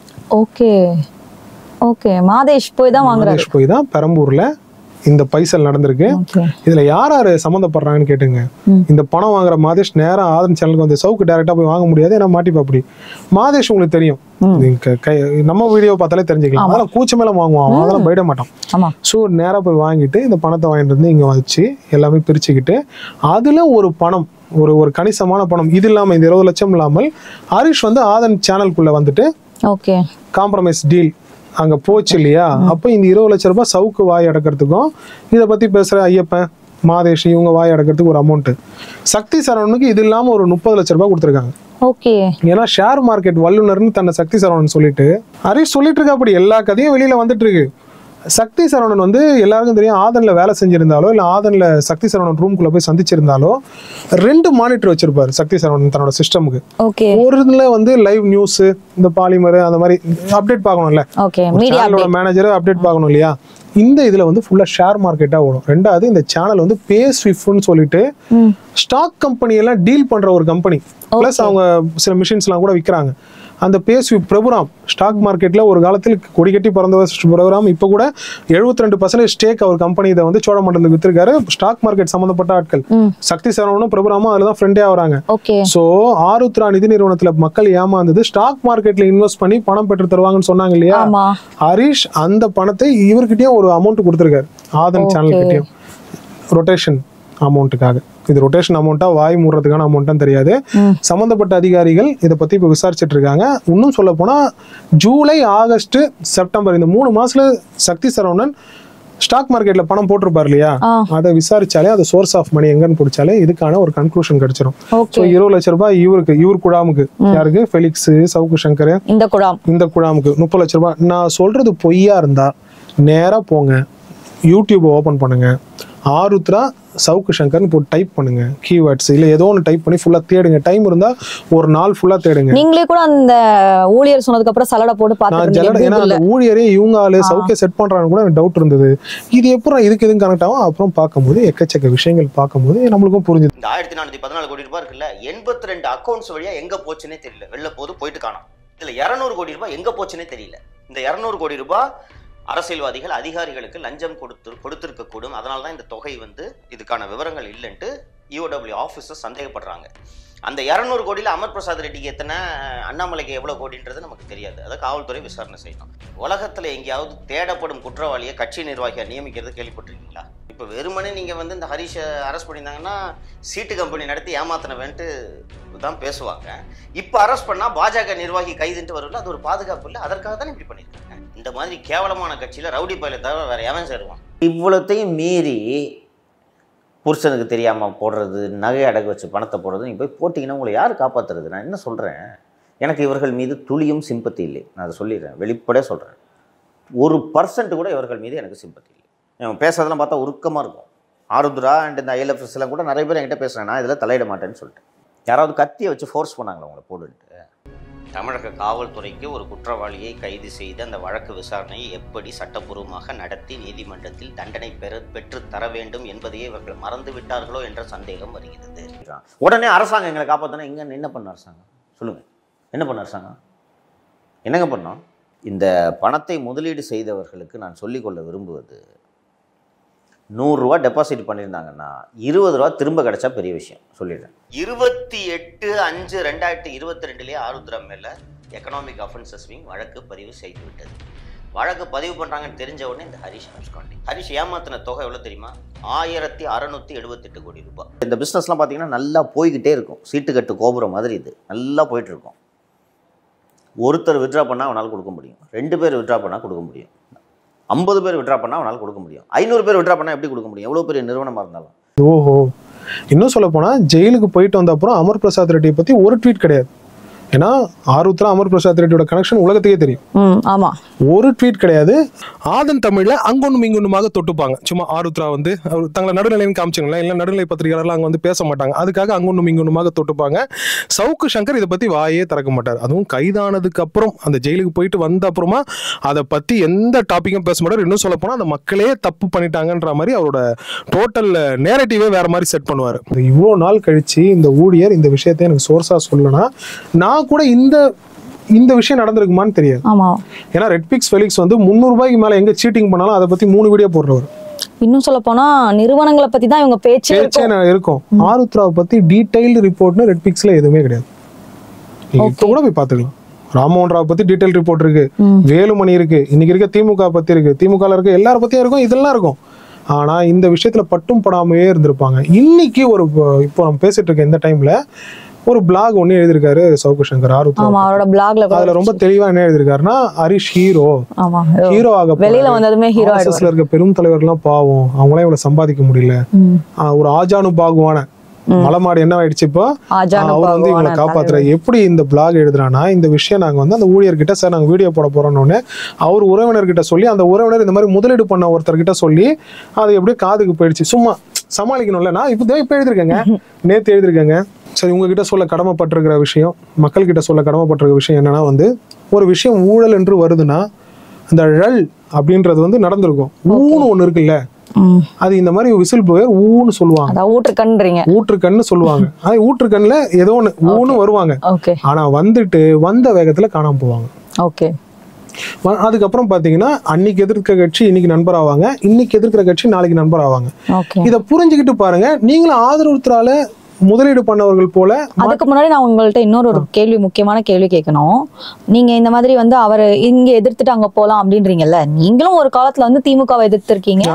Speaker 1: மாதேஷ் போய் தான் வாங்குறாரு.
Speaker 2: மாதேஷ் போய் தான் பெரம்பூர்ல இந்த பைசல் நடந்திருக்கு. இதுல யார் யாரு சம்மந்தப்படுறாங்கன்னு கேட்டுங்க. இந்த பணம் வாங்குற மாதேஷ் நேரா ஆதன் சேனலுக்கு வந்து சவுக்கு டைரக்டா போய் வாங்க முடியாது, ஏன்னா மாட்டிப்பா. அப்படி மாதேஷ் உங்களுக்கு தெரியும், நம்ம வீடியோ பார்த்தாலே தெரிஞ்சுக்கலாம், அதெல்லாம் கூச்ச மேல வாங்குவான், அதெல்லாம் போயிட மாட்டான். ஸோ நேரா போய் வாங்கிட்டு இந்த பணத்தை வாங்கிட்டு வந்து இங்க வச்சு எல்லாமே பிரிச்சுக்கிட்டு அதுல ஒரு பணம் ஒரு கணிசமான பணம் இது இல்லாம இந்த 20 லட்சம் இல்லாமல் ஹரிஷ் வந்து ஆதன் சேனலுக்குள்ள வந்துட்டு காம்ப்ரமைஸ் டீல் அங்க போச்சு இல்லையா. அப்ப இந்த 20 லட்சம் ரூபாய் சவுக்கு வாய் அடக்கிறதுக்கும் இதை பத்தி பேசுற ஐயப்பன் மாதேஷ் இவங்க வாய் அடக்கிறதுக்கு ஒரு அமௌண்ட், சக்தி சரவணனுக்கு இது இல்லாம ஒரு 30 லட்சம் ரூபாய் கொடுத்துருக்காங்க. ஏன்னா ஷேர் மார்க்கெட் வல்லுநர்னு தன்னை சக்தி சரவணன் சொல்லிட்டு ஹரிஷ் சொல்லிட்டு இருக்கா. அப்படி எல்லா கதையும் வெளியில வந்துட்டு இருக்கு. சக்தி சரவணன் வந்து எல்லாருக்கும் தெரியும், ஆதன்ல வேலை செஞ்சிருந்தாலோ இல்ல ஆதன்ல சக்தி சரவணன் ரூம்குள்ள போய் சந்திச்சிருந்தாலோ 2 மானிட்டர் வச்சிருப்பாரு சக்தி சரவணன் தன்னோட சிஸ்டமுக்கு. ஒரு இதுல வந்து லைவ் நியூஸ், இந்த பாலிமர் அந்த மாதிரி அப்டேட் பார்க்கணும்ல, சேனலோட மேனேஜர் அப்டேட் பார்க்கணும் இல்லையா. இந்த இதுல வந்து ஃபுல்லா ஷேர் மார்க்கெட்டா ஓடும். ரெண்டாவது இந்த சேனல் வந்து பே ஸ்விஃப்ட்னு சொல்லிட்டு ஸ்டாக் கம்பெனி எல்லாம் டீல் பண்ற ஒரு கம்பெனி, பிளஸ் அவங்க சில மிஷின்ஸ் எல்லாம் கூட விற்கிறாங்க. அந்த பேஸ்வி பிரபுராம் ஸ்டாக் மார்க்கெட்ல ஒரு காலத்தில் கொடி கட்டி பிறந்த பிரபுராம் இப்ப கூட 72% ஸ்டேக் அவர் கம்பெனி இதை வந்து சோழமண்டலத்துக்கு வித்திருக்காரு. ஸ்டாக் மார்க்கெட் சம்பந்தப்பட்ட ஆட்கள் சக்தி சரவணனும் பிரபுராமும் அதுலதான் ஃப்ரெண்டே ஆகுறாங்க. சோ ஆருத்ரா நிதி நிறுவனத்துல மக்கள் ஏமாந்தது ஸ்டாக் மார்க்கெட்ல இன்வெஸ்ட் பண்ணி பணம் பெற்று தருவாங்கன்னு சொன்னாங்க இல்லையா. ஹரிஷ் அந்த பணத்தை இவர்கிட்டயும் ஒரு அமௌண்ட் கொடுத்திருக்காரு, ஆதன் சேனல் கிட்டயும் ரொட்டேஷன் அமௌண்ட்டுக்காக. இது ரொட்டேஷன் அமௌண்ட்டா வாய் மூடுறதுக்கான அமௌண்ட்டா தெரியாது. சம்பந்தப்பட்ட அதிகாரிகள் இதை பத்தி இப்ப விசாரிச்சுட்டு இருக்காங்க. இன்னும் சொல்ல போனா ஜூலை ஆகஸ்ட் செப்டம்பர் இந்த 3 மாசத்துல சக்தி சரவணன் ஸ்டாக் மார்க்கெட்ல பணம் போட்டிருப்பாரு இல்லையா, அதை விசாரிச்சாலே அது சோர்ஸ் ஆஃப் மணி எங்கன்னு பிடிச்சாலே இதுக்கான ஒரு கன்க்ளூஷன் கிடைச்சிடும். 20 லட்சம் ரூபாய் இவர் குழாமுக்கு, யாருக்கு, ஃபெலிக்ஸ் சவுக்கு சங்கர் இந்த குழாமுக்கு 30 லட்சம் ரூபாய். நான் சொல்றது பொய்யா இருந்தா நேரா போங்க, யூடியூப் ஓபன் பண்ணுங்க, ஆருத்ரா சவுக்கு சங்கர்னு போட்டு டைப் பண்ணுங்க, கீவேர்ட்ஸ் இல்ல ஏதோ ஒன்று டைப் பண்ணி ஃபுல்லா தேடுங்க. டைம் இருந்தா ஒரு நாள் ஃபுல்லா தேடுங்க.
Speaker 1: நீங்களே கூட அந்த ஊழியர் சொன்னதுக்கு அப்புறம் சலடை போட்டு பார்த்தீங்க.
Speaker 2: ஏன்னா அந்த ஊழியரே இவங்க ஆளு சவுக்கே செட் பண்றான்னு கூட எனக்கு டவுட் இருந்தது. இது எப்பறம் இதுக்கு எதுவும் கனெக்ட் ஆகும். அப்புறம் பார்க்கும்போது எக்கச்சக்க விஷயங்கள் பார்க்கும்போது நம்மளுக்கும் புரிஞ்சுது.
Speaker 4: இந்த 1414 கோடி ரூபாய் இருக்குல்ல, 82 அக்கௌண்ட்ஸ் வழியா எங்க போச்சுன்னே தெரியல. வெளில போயிட்டு காணோம். இதுல 200 கோடி ரூபாய் எங்க போச்சுன்னே தெரியல. இந்த 200 கோடி ரூபாய் அரசியல்வாதிகள் அதிகாரிகளுக்கு லஞ்சம் கொடுத்திருக்க கூடும். அதனால தான் இந்த தொகை வந்து இதுக்கான விவரங்கள் இல்லைன்ட்டு இஓடபிள்யூ ஆஃபீஸர் சந்தேகப்படுறாங்க. அந்த 200 கோடியில் அமர் பிரசாத் ரெட்டிக்கு எத்தனை, அண்ணாமலைக்கு எவ்வளோ கோடின்றது நமக்கு தெரியாது. அதை காவல்துறை விசாரணை செய்யணும். உலகத்தில் எங்கேயாவது தேடப்படும் குற்றவாளியை கட்சி நிர்வாகியை நியமிக்கிறது கேள்விப்பட்டிருக்கீங்களா? இப்போ வெறுமனே நீங்கள் வந்து இந்த ஹரிஷை அரெஸ்ட் பண்ணியிருந்தாங்கன்னா சீட்டு கம்பெனி நடத்தி ஏமாத்தினவேன்ட்டு தான் பேசுவாங்க. இப்போ அரெஸ்ட் பண்ணால் பாஜக நிர்வாகி கைதுன்ட்டு வரும்ல, அது ஒரு பாதுகாப்பு இல்லை. அதற்காக தானே இப்படி பண்ணியிருக்காங்க. இந்த மாதிரி கேவலமான கட்சியில் ரவுடி பயில தவிர வேறு எவன் சேருவான்? இவ்வளோத்தையும் மீறி புருஷனுக்கு தெரியாமல் போடுறது, நகை அடகு வச்சு பணத்தை போடுறது, நீங்கள் போய் போட்டிங்கன்னா உங்களை யார் காப்பாற்றுறது? நான் என்ன சொல்கிறேன், எனக்கு இவர்கள் மீது துளியும் சிம்பத்தி இல்லை. நான் அதை சொல்லிடுறேன், வெளிப்படையாக சொல்கிறேன். 1% கூட இவர்கள் மீது எனக்கு சிம்பத்தி இல்லை. இவங்க பேசுறதெல்லாம் பார்த்தா உருக்கமாக இருக்கும். ஆருத்ரா அண்ட் இந்த ஐஎல்எஃப்எஸ் எல்லாம் கூட நிறைய பேர் என்கிட்ட பேசுகிறேன், நான் இதில் தலையிட மாட்டேன்னு சொல்லிட்டு. யாராவது கத்தியை வச்சு ஃபோர்ஸ் பண்ணாங்களா உங்களை போடுன்ட்டு? தமிழக காவல்துறைக்கு ஒரு குற்றவாளியை கைது செய்து அந்த வழக்கு விசாரணையை எப்படி சட்டப்பூர்வமாக நடத்தி நீதிமன்றத்தில் தண்டனை பெற்று தர வேண்டும் என்பதையே இவர்கள் மறந்து விட்டார்களோ என்ற சந்தேகம் வருகிறது. உடனே அரசாங்கம் எங்களை காப்பாற்றினா இங்கே என்ன பண்ண அரசாங்கம் சொல்லுங்கள், என்ன பண்ண அரசாங்கம், என்னங்க பண்ணோம்? இந்த பணத்தை முதலீடு செய்தவர்களுக்கு நான் சொல்லிக்கொள்ள விரும்புவது, 100 ரூபா டெபாசிட் பண்ணியிருந்தாங்கன்னா 20 ரூபா திரும்ப கிடைச்சா பெரிய விஷயம் சொல்லிடுறேன். 28/5/2022 ஆருத்ரா மேல எக்கனாமிக் அஃபென்சஸ் விங் வழக்கு பதிவு செய்து விட்டது. வழக்கு பதிவு பண்றாங்கன்னு தெரிஞ்ச உடனே இந்த ஹரிஷ் அப்ஸ்காண்டிங். ஹரிஷ் ஏமாத்தின தொகை எவ்வளவு தெரியுமா? 1678 கோடி ரூபாய். இந்த பிசினஸ்லாம் பாத்தீங்கன்னா நல்லா போய்கிட்டே இருக்கும். சீட்டுக்கட்டு கோபுரம் மாதிரி இது நல்லா போயிட்டு இருக்கும். ஒருத்தர் வித்ட்ரா பண்ணா அவனால் கொடுக்க முடியும், 2 பேர் வித்ட்ரா பண்ணா கொடுக்க முடியும், 50 பேர் வித்ட்ரா பண்ணா அவனால் கொடுக்க முடியும், 500 பேர் வித்ட்ரா பண்ணா எப்படி கொடுக்க முடியும்? எவ்வளவு பெரிய நிறுவனமா இருந்தாலும்.
Speaker 2: ஓஹோ, இன்னும் சொல்ல போனா ஜெயிலுக்கு போயிட்டு வந்த அப்புறம் அமர் பிரசாத் ரெட்டியை பத்தி ஒரு ட்வீட் கிடையாது. ஏன்னா ஆருத்ரா அமர் பிரசாத் ரெட்டியோட கனெக்ஷன் உலகத்துக்கே தெரியும்.
Speaker 1: ஆமா,
Speaker 2: ஒரு ட்வீட் கிடையாது. ஆதன் தமிழ்ல அங்கொன்னும் இங்கொன்னுமாக தொட்டுப்பாங்க. சும்மா ஆருத்ரா வந்து அவர் தங்களை நடுநிலைன்னு காமிச்சுங்களேன், இல்லை நடுநிலை பத்திரிகையாளர்லாம் அங்கே வந்து பேச மாட்டாங்க. அதுக்காக அங்கொன்னும் இங்கொன்னுமாக தொட்டுப்பாங்க. சவுக்கு சங்கர் இதை பத்தி வாயே திறக்க மாட்டார். அதுவும் கைதானதுக்கு அப்புறம், அந்த ஜெயிலுக்கு போயிட்டு வந்த அப்புறமா அதை பத்தி எந்த டாப்பிக்கும் பேச மாட்டார். இன்னும் சொல்ல போனா அந்த மக்களே தப்பு பண்ணிட்டாங்கன்ற மாதிரி அவரோட டோட்டல் நேரட்டிவே வேற மாதிரி செட் பண்ணுவார். இவ்வளோ நாள் கழிச்சு இந்த ஊழியர் இந்த விஷயத்தை எனக்கு சோர்ஸா சொல்லனா நான் கூட இந்த விஷயம் நடந்திருக்குமான்னு தெரியாது. ஏன்னா ரெட்பிக்ஸ் ஃபெலிக்ஸ் வந்து 300 ரூபாய்க்கு மேல எங்க சீட்டிங் பண்ணாலும் அதை பத்தி 3 வீடியோ போடுறவர்.
Speaker 1: இன்னும் சொல்ல போனா நிறுவனங்களை பத்தி தான் இவங்க பேச்சே
Speaker 2: இருக்கும். ஆருத்ராவை பத்தி டீடைல்டு ரிப்போர்ட்னு ரெட்பிக்ஸ்ல எதுவுமே கிடையாது. நீங்க இப்ப கூட போய் பாத்துக்கலாம். ராமமோகன் ராவ் பத்தி டீடைல் ரிப்போர்ட் இருக்கு, வேலுமணி இருக்கு, இன்னைக்கு இருக்க திமுக பத்தி இருக்கு, திமுக இருக்க எல்லார பத்தியும் இருக்கும், இதெல்லாம் இருக்கும். ஆனா இந்த விஷயத்துல பட்டும் படாமையே இருந்திருப்பாங்க. இன்னைக்கு இப்போ நம்ம பேசிட்டு இருக்க இந்த டைம்ல ஒரு பிளாக் ஒன்னு எழுதிருக்காரு சவுக்கு சங்கர் ஆருத்ரா. அதுல ரொம்ப தெளிவா என்ன எழுதிருக்காருன்னா, ஹரிஷ் ஹீரோ ஆக
Speaker 1: வெளியில வந்ததுமே ஹீரோ
Speaker 2: இருக்க பெரும் தலைவர்கள்லாம் பாவம், அவங்களாம் இவ்வளவு சம்பாதிக்க முடியல, ஒரு ஆஜானு பாகுவான மலமாடு என்ன ஆயிடுச்சு இப்போ, அவர் வந்து இவங்களை காப்பாத்துற. எப்படி இந்த பிளாக் எழுதுறானா, இந்த விஷயம் நாங்க வந்து அந்த ஊழியர்கிட்ட சார் நாங்க வீடியோ போட போறோம்னு அவர் உறவினர்கிட்ட சொல்லி, அந்த உறவினர் இந்த மாதிரி முதலீடு பண்ண ஒருத்தர்கிட்ட சொல்லி அது எப்படியோ காதுக்கு போயிடுச்சு. சும்மா சமாளிக்கணும்ல. நான் இப்ப எழுதிருக்கேங்க, நேத்து எழுதிருக்கேங்க. சரி, உங்ககிட்ட சொல்ல கடமைப்பட்டிருக்கிற விஷயம், மக்கள் கிட்ட சொல்ல கடமைப்பட்டிருக்கிற விஷயம் என்னன்னா வந்து, ஒரு விஷயம் ஊழல் என்று வருதுன்னா அந்த ழல் அப்படின்றது வந்து நடந்திருக்கும். ஊன்னு ஒண்ணு இருக்குல்ல, அது இந்த மாதிரி விசில் ப்ளோயர் ஊன்னு சொல்லுவாங்க, ஊற்றுக்கண்ணு சொல்லுவாங்க. அது ஊற்றுக்கண்ணுல ஏதோ ஒண்ணு ஊன்னு வருவாங்க. ஆனா வந்துட்டு வந்த வேகத்துல காணாம போவாங்க. அதுக்கப்புறம் பாத்தீங்கன்னா அன்னைக்கு எதிர்க்கிற கட்சி இன்னைக்கு நண்பர் ஆவாங்க, இன்னைக்கு எதிர்க்கிற கட்சி நாளைக்கு நண்பர் ஆவாங்க. இத புரிஞ்சுக்கிட்டு பாருங்க. நீங்களும் ஆதரவுத்தால முதலீடு பண்ணவர்கள் போல.
Speaker 1: அதுக்கு முன்னாடி நான் உங்கள்ட்ட இன்னொரு கேள்வி, முக்கியமான கேள்வி கேட்கணும். நீங்க இந்த மாதிரி வந்து அவர் இங்க எதிர்த்துட்டு அங்க போலாம் அப்படின்றீங்கல்ல, நீங்களும் ஒரு காலத்துல வந்து திமுகவை எதிர்த்திருக்கீங்க.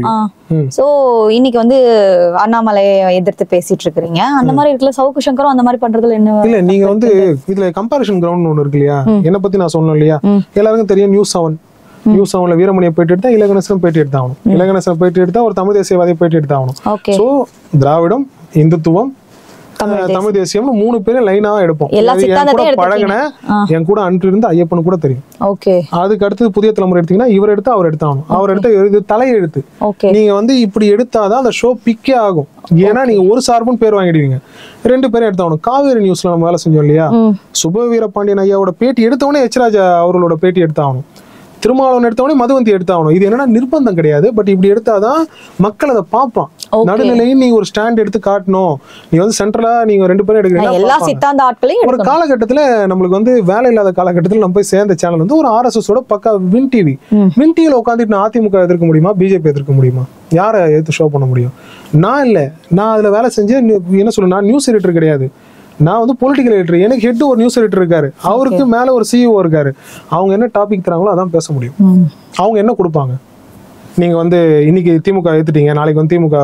Speaker 1: சோ இன்னைக்கு வந்து அண்ணாமலையை எதிர்த்து பேசிட்டு இருக்கிறீங்க. அந்த மாதிரி இருக்குல்ல, சவுக்கு சங்கரும் அந்த மாதிரி பண்றதுல என்ன
Speaker 2: இல்ல? நீங்க வந்து இதுல கம்பாரிசன் கிரவுண்ட் ஒண்ணு இருக்கு இல்லையா? என்ன பத்தி நான் சொன்னேன் இல்லையா, எல்லாருக்கும் தெரியும். நியூஸ் 7ல வீரமணியை போயிட்டு எடுத்தா இலகணேசன் பேட்டி எடுத்தாகணும், இலகணேசன் பேட்டி எடுத்தா ஒரு தமிழ் தேசியவாதியை பேட்டி எடுத்தாகணும். சோ திராவிடம், இந்துத்துவம், தமிழ் தேசியம் 3 பேரும் லைனாவா எடுப்போம். பழகின என் கூட அன்று இருந்து ஐயப்பனு கூட தெரியும். அதுக்கு அடுத்து புதிய தலைமுறை எடுத்தீங்கன்னா இவர் எடுத்து அவர் எடுத்தாகணும், அவர் எடுத்த தலையெழுத்து. நீங்க வந்து இப்படி எடுத்தாதான் அந்த ஷோ பிக்கே ஆகும். ஏன்னா நீங்க ஒரு சார்புன்னு பேர் வாங்கிடுவீங்க, 2 பேரும் எடுத்தாகணும். காவேரி நியூஸ்ல நம்ம வேலை செஞ்சோம் இல்லையா, சுப வீரபாண்டியன் ஐயாவோட பேட்டி எடுத்தவொடனே எச்ராஜா அவர்களோட பேட்டி எடுத்தாகணும், திருமாவளவன் எடுத்தவனே மதுவந்தி எடுத்தாகணும். இது என்னன்னா நிர்பந்தம் கிடையாது, பட் இப்படி எடுத்தாதான் மக்கள் அதை பார்ப்பான். நடுநிலையும் நீங்க ஒரு ஸ்டாண்ட் எடுத்து காட்டணும். நீ வந்து சென்ட்ரலா நீங்க 2 பேரும் எடுக்கிறீங்க. ஒரு காலகட்டத்துல நம்மளுக்கு வந்து வேலை இல்லாத காலகட்டத்துல நம்ம போய் சேர்ந்த சேனல் வந்து ஒரு RSS ஓட பக்கா வின் டிவில உட்காந்துட்டு நான் அதிமுக எதிர்க்க முடியுமா, பிஜேபி எதிர்க்க முடியுமா, யாரை எடுத்து ஷோ பண்ண முடியும்? நான் இல்ல, நான் அதுல வேலை செஞ்சு என்ன சொல்ல, நான் நியூஸ் எடிட்டர் கிடையாது, நான் வந்து பொலிட்டிக்கல் எடிட்டர். எனக்கு ஹெட் ஒரு நியூஸ் எடிட்டர் இருக்காரு, அவருக்கு மேல ஒரு CEO இருக்காரு. அவங்க என்ன டாபிக் தராங்களோ அதான் பேச முடியும். அவங்க என்ன கொடுப்பாங்க? நீங்க வந்து இன்னைக்கு திமுக எதிர்த்தீங்க, நாளைக்கு வந்து திமுக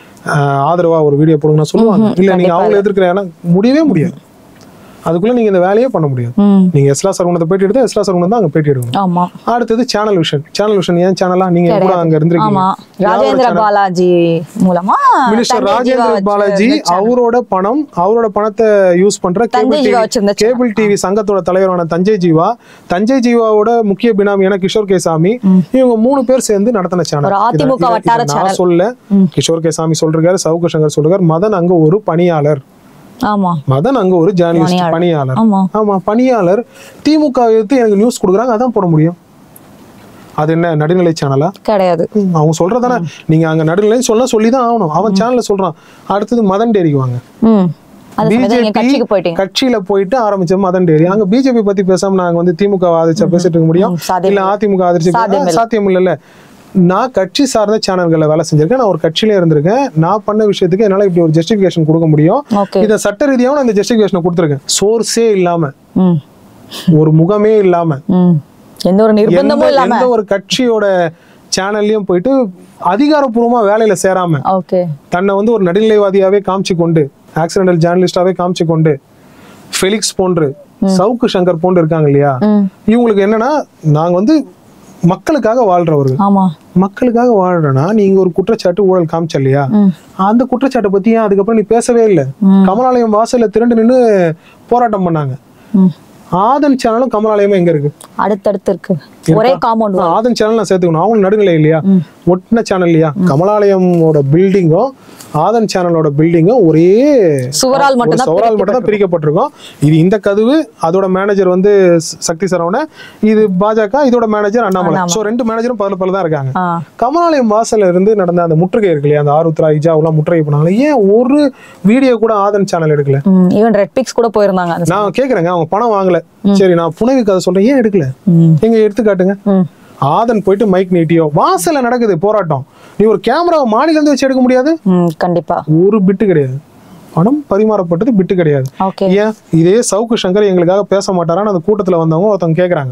Speaker 2: ஆதரவா ஒரு வீடியோ போடுங்கன்னா சொல்லுவாங்க. இல்ல நீங்க அவங்களை எதிர்க்கிறேன்னா முடியவே முடியாது. அதுக்குள்ள நீங்க இந்த வேலையே பண்ண முடியாது. நீங்க எஸ்லா சரவணத்தை பேட்டி எடுத்தா எஸ்லா சரவணன் தான் அங்க பேட்டி எடுக்கணும். அடுத்தது சேனல் விஷன் ஏன் சேனலா நீங்க கூட அங்க இருந்திருக்கீங்க.
Speaker 1: ராஜேந்திர பாலாஜி மூலமா
Speaker 2: மினிஸ்டர் ராஜேந்திர பாலாஜி அவரோட பணத்தை யூஸ் பண்ற கேபிள் டிவி சங்கத்தோட தலைவரான தஞ்சை ஜீவாவோட முக்கிய பினாமியான கிஷோர் கே சாமி, இவங்க 3 பேர் சேர்ந்து நடத்தின சேனல். நான் சொல்ல, கிஷோர் கே சாமி சொல்றாரு, சவுக்கு சங்கர் சொல்றாரு, மதன் அங்க ஒரு பணியாளர், மதன் அங்க ஒரு ஜேர்னலிஸ்ட் பணியாளர். ஆமா, பணியாளர். திமுக எடுத்து எனக்கு நியூஸ் கொடுக்குறாங்க, அதான் போட முடியும். அது என்ன நடுநிலை சேனலா? கிடையாது. அவங்க சொல்றதானே, நீங்க அங்க நடுநிலை சொல்லிதான் ஆகணும். அவன் சேனல்ல சொல்றான். அடுத்தது மதன் டேரிக்கு வாங்க. பிஜேபி கட்சியில போயிட்டு ஆரம்பிச்ச மதன் டேரி. அங்க பிஜேபி பத்தி பேசாம நாங்க வந்து திமுக ஆதரிச்சா பேசிட்டு இருக்க முடியும்? இல்ல அதிமுக ஆதரிச்சு சாத்தியம் இல்ல. நான் கட்சி சார்ந்த சேனல்களில் வேலை செஞ்சிருக்கேன், நான் ஒரு கட்சியிலே இருந்திருக்கேன், நான் பண்ண விஷயத்துக்கு என்னால் இப்படி ஒரு ஜஸ்டிஃபிகேஷன் கொடுக்க முடியும், இதை சட்ட ரீதியாகவும் நான் இந்த ஜஸ்டிஃபிகேஷனை கொடுத்துருக்கேன். சோர்ஸே இல்லாம, ஒரு முகமே இல்லாம,
Speaker 1: எந்த ஒரு நிர்பந்தமும் இல்லாம,
Speaker 2: எந்த ஒரு கட்சியோட சேனல்லையும் போயிட்டு அதிகாரப்பூர்வமா வேலையில சேராம தன்னை வந்து ஒரு நடுநிலைவாதியாவே காமிச்சு கொண்டு, ஆக்சிடென்டல் ஜேர்னலிஸ்டாவே காமிச்சு கொண்டு, ஃபெலிக்ஸ் போன்று, சவுக்கு சங்கர் போன்று இருக்காங்க இல்லையா, இவங்களுக்கு என்னன்னா நாங்க வந்து மக்களுக்காக வாழ்றவர்கள். மக்களுக்காக வாழ்றனா நீங்க ஒரு குற்றச்சாட்டு ஊழல் காமிச்ச இல்லையா, அந்த குற்றச்சாட்டை பத்தி அதுக்கப்புறம் நீ பேசவே இல்லை. கமலாலயம் வாசல்ல திரண்டு நின்று போராட்டம் பண்ணாங்க. ஆதன் சேனலும் கமலாலயமும் எங்க இருக்கு?
Speaker 1: அடுத்தடுத்து இருக்கு, ஒரே காம்பவுண்ட்.
Speaker 2: ஆதன் சேனல் நான் சேர்த்துக்கணும், அவங்க நடுநிலை இல்லையா, ஒட்டின சேனல் இல்லையா. கமலாலயமோட பில்டிங்கும் ஆதன் சேனலோட பில்டிங்கும் ஒரே சுவரால் மட்டும் தான் பிரிக்கப்பட்டிருக்கும். இது இந்த கதவு, அதோட மேனேஜர் வந்து சக்தி சரவண, இது பாஜக, இதோட மேனேஜர் அண்ணாமலை. சோ 2 மேனேஜரும் பல தான் இருக்காங்க. கமலாலயம் வாசல்ல இருந்து நடந்த அந்த முற்றுகை இருக்கு இல்லையா, அந்த ஆருத்ரா இஜாவெல்லாம் முற்றுகை பண்ணாங்க, ஏன் ஒரு வீடியோ கூட ஆதன் சேனல் எடுக்கல?
Speaker 1: ஈவன் ரெட் பிக்ஸ் கூட போயிருந்தாங்க. நான்
Speaker 2: கேக்குறேங்க, அவங்க பணம் வாங்கல, சரி நான் புனைவி கதை சொல்றேன், ஏன் எடுக்கல? எங்க எடுத்து காட்டுங்க. ஆதன் போயிட்டு மைக் நீட்டியோ, வாசல்ல நடக்குது போராட்டம், நீ ஒரு கேமராவை மாடியில இருந்து வச்சு எடுக்க முடியாது?
Speaker 1: கண்டிப்பா
Speaker 2: ஒரு பிட்டு கிடையாது, பணம் பரிமாறப்பட்டது பிட்டு கிடையாது. ஏன் இதே சவுக்கு சங்கர் எங்களுக்காக பேச மாட்டாரான்னு அந்த கூட்டத்துல வந்தவங்க ஒருத்தவங்க கேக்குறாங்க.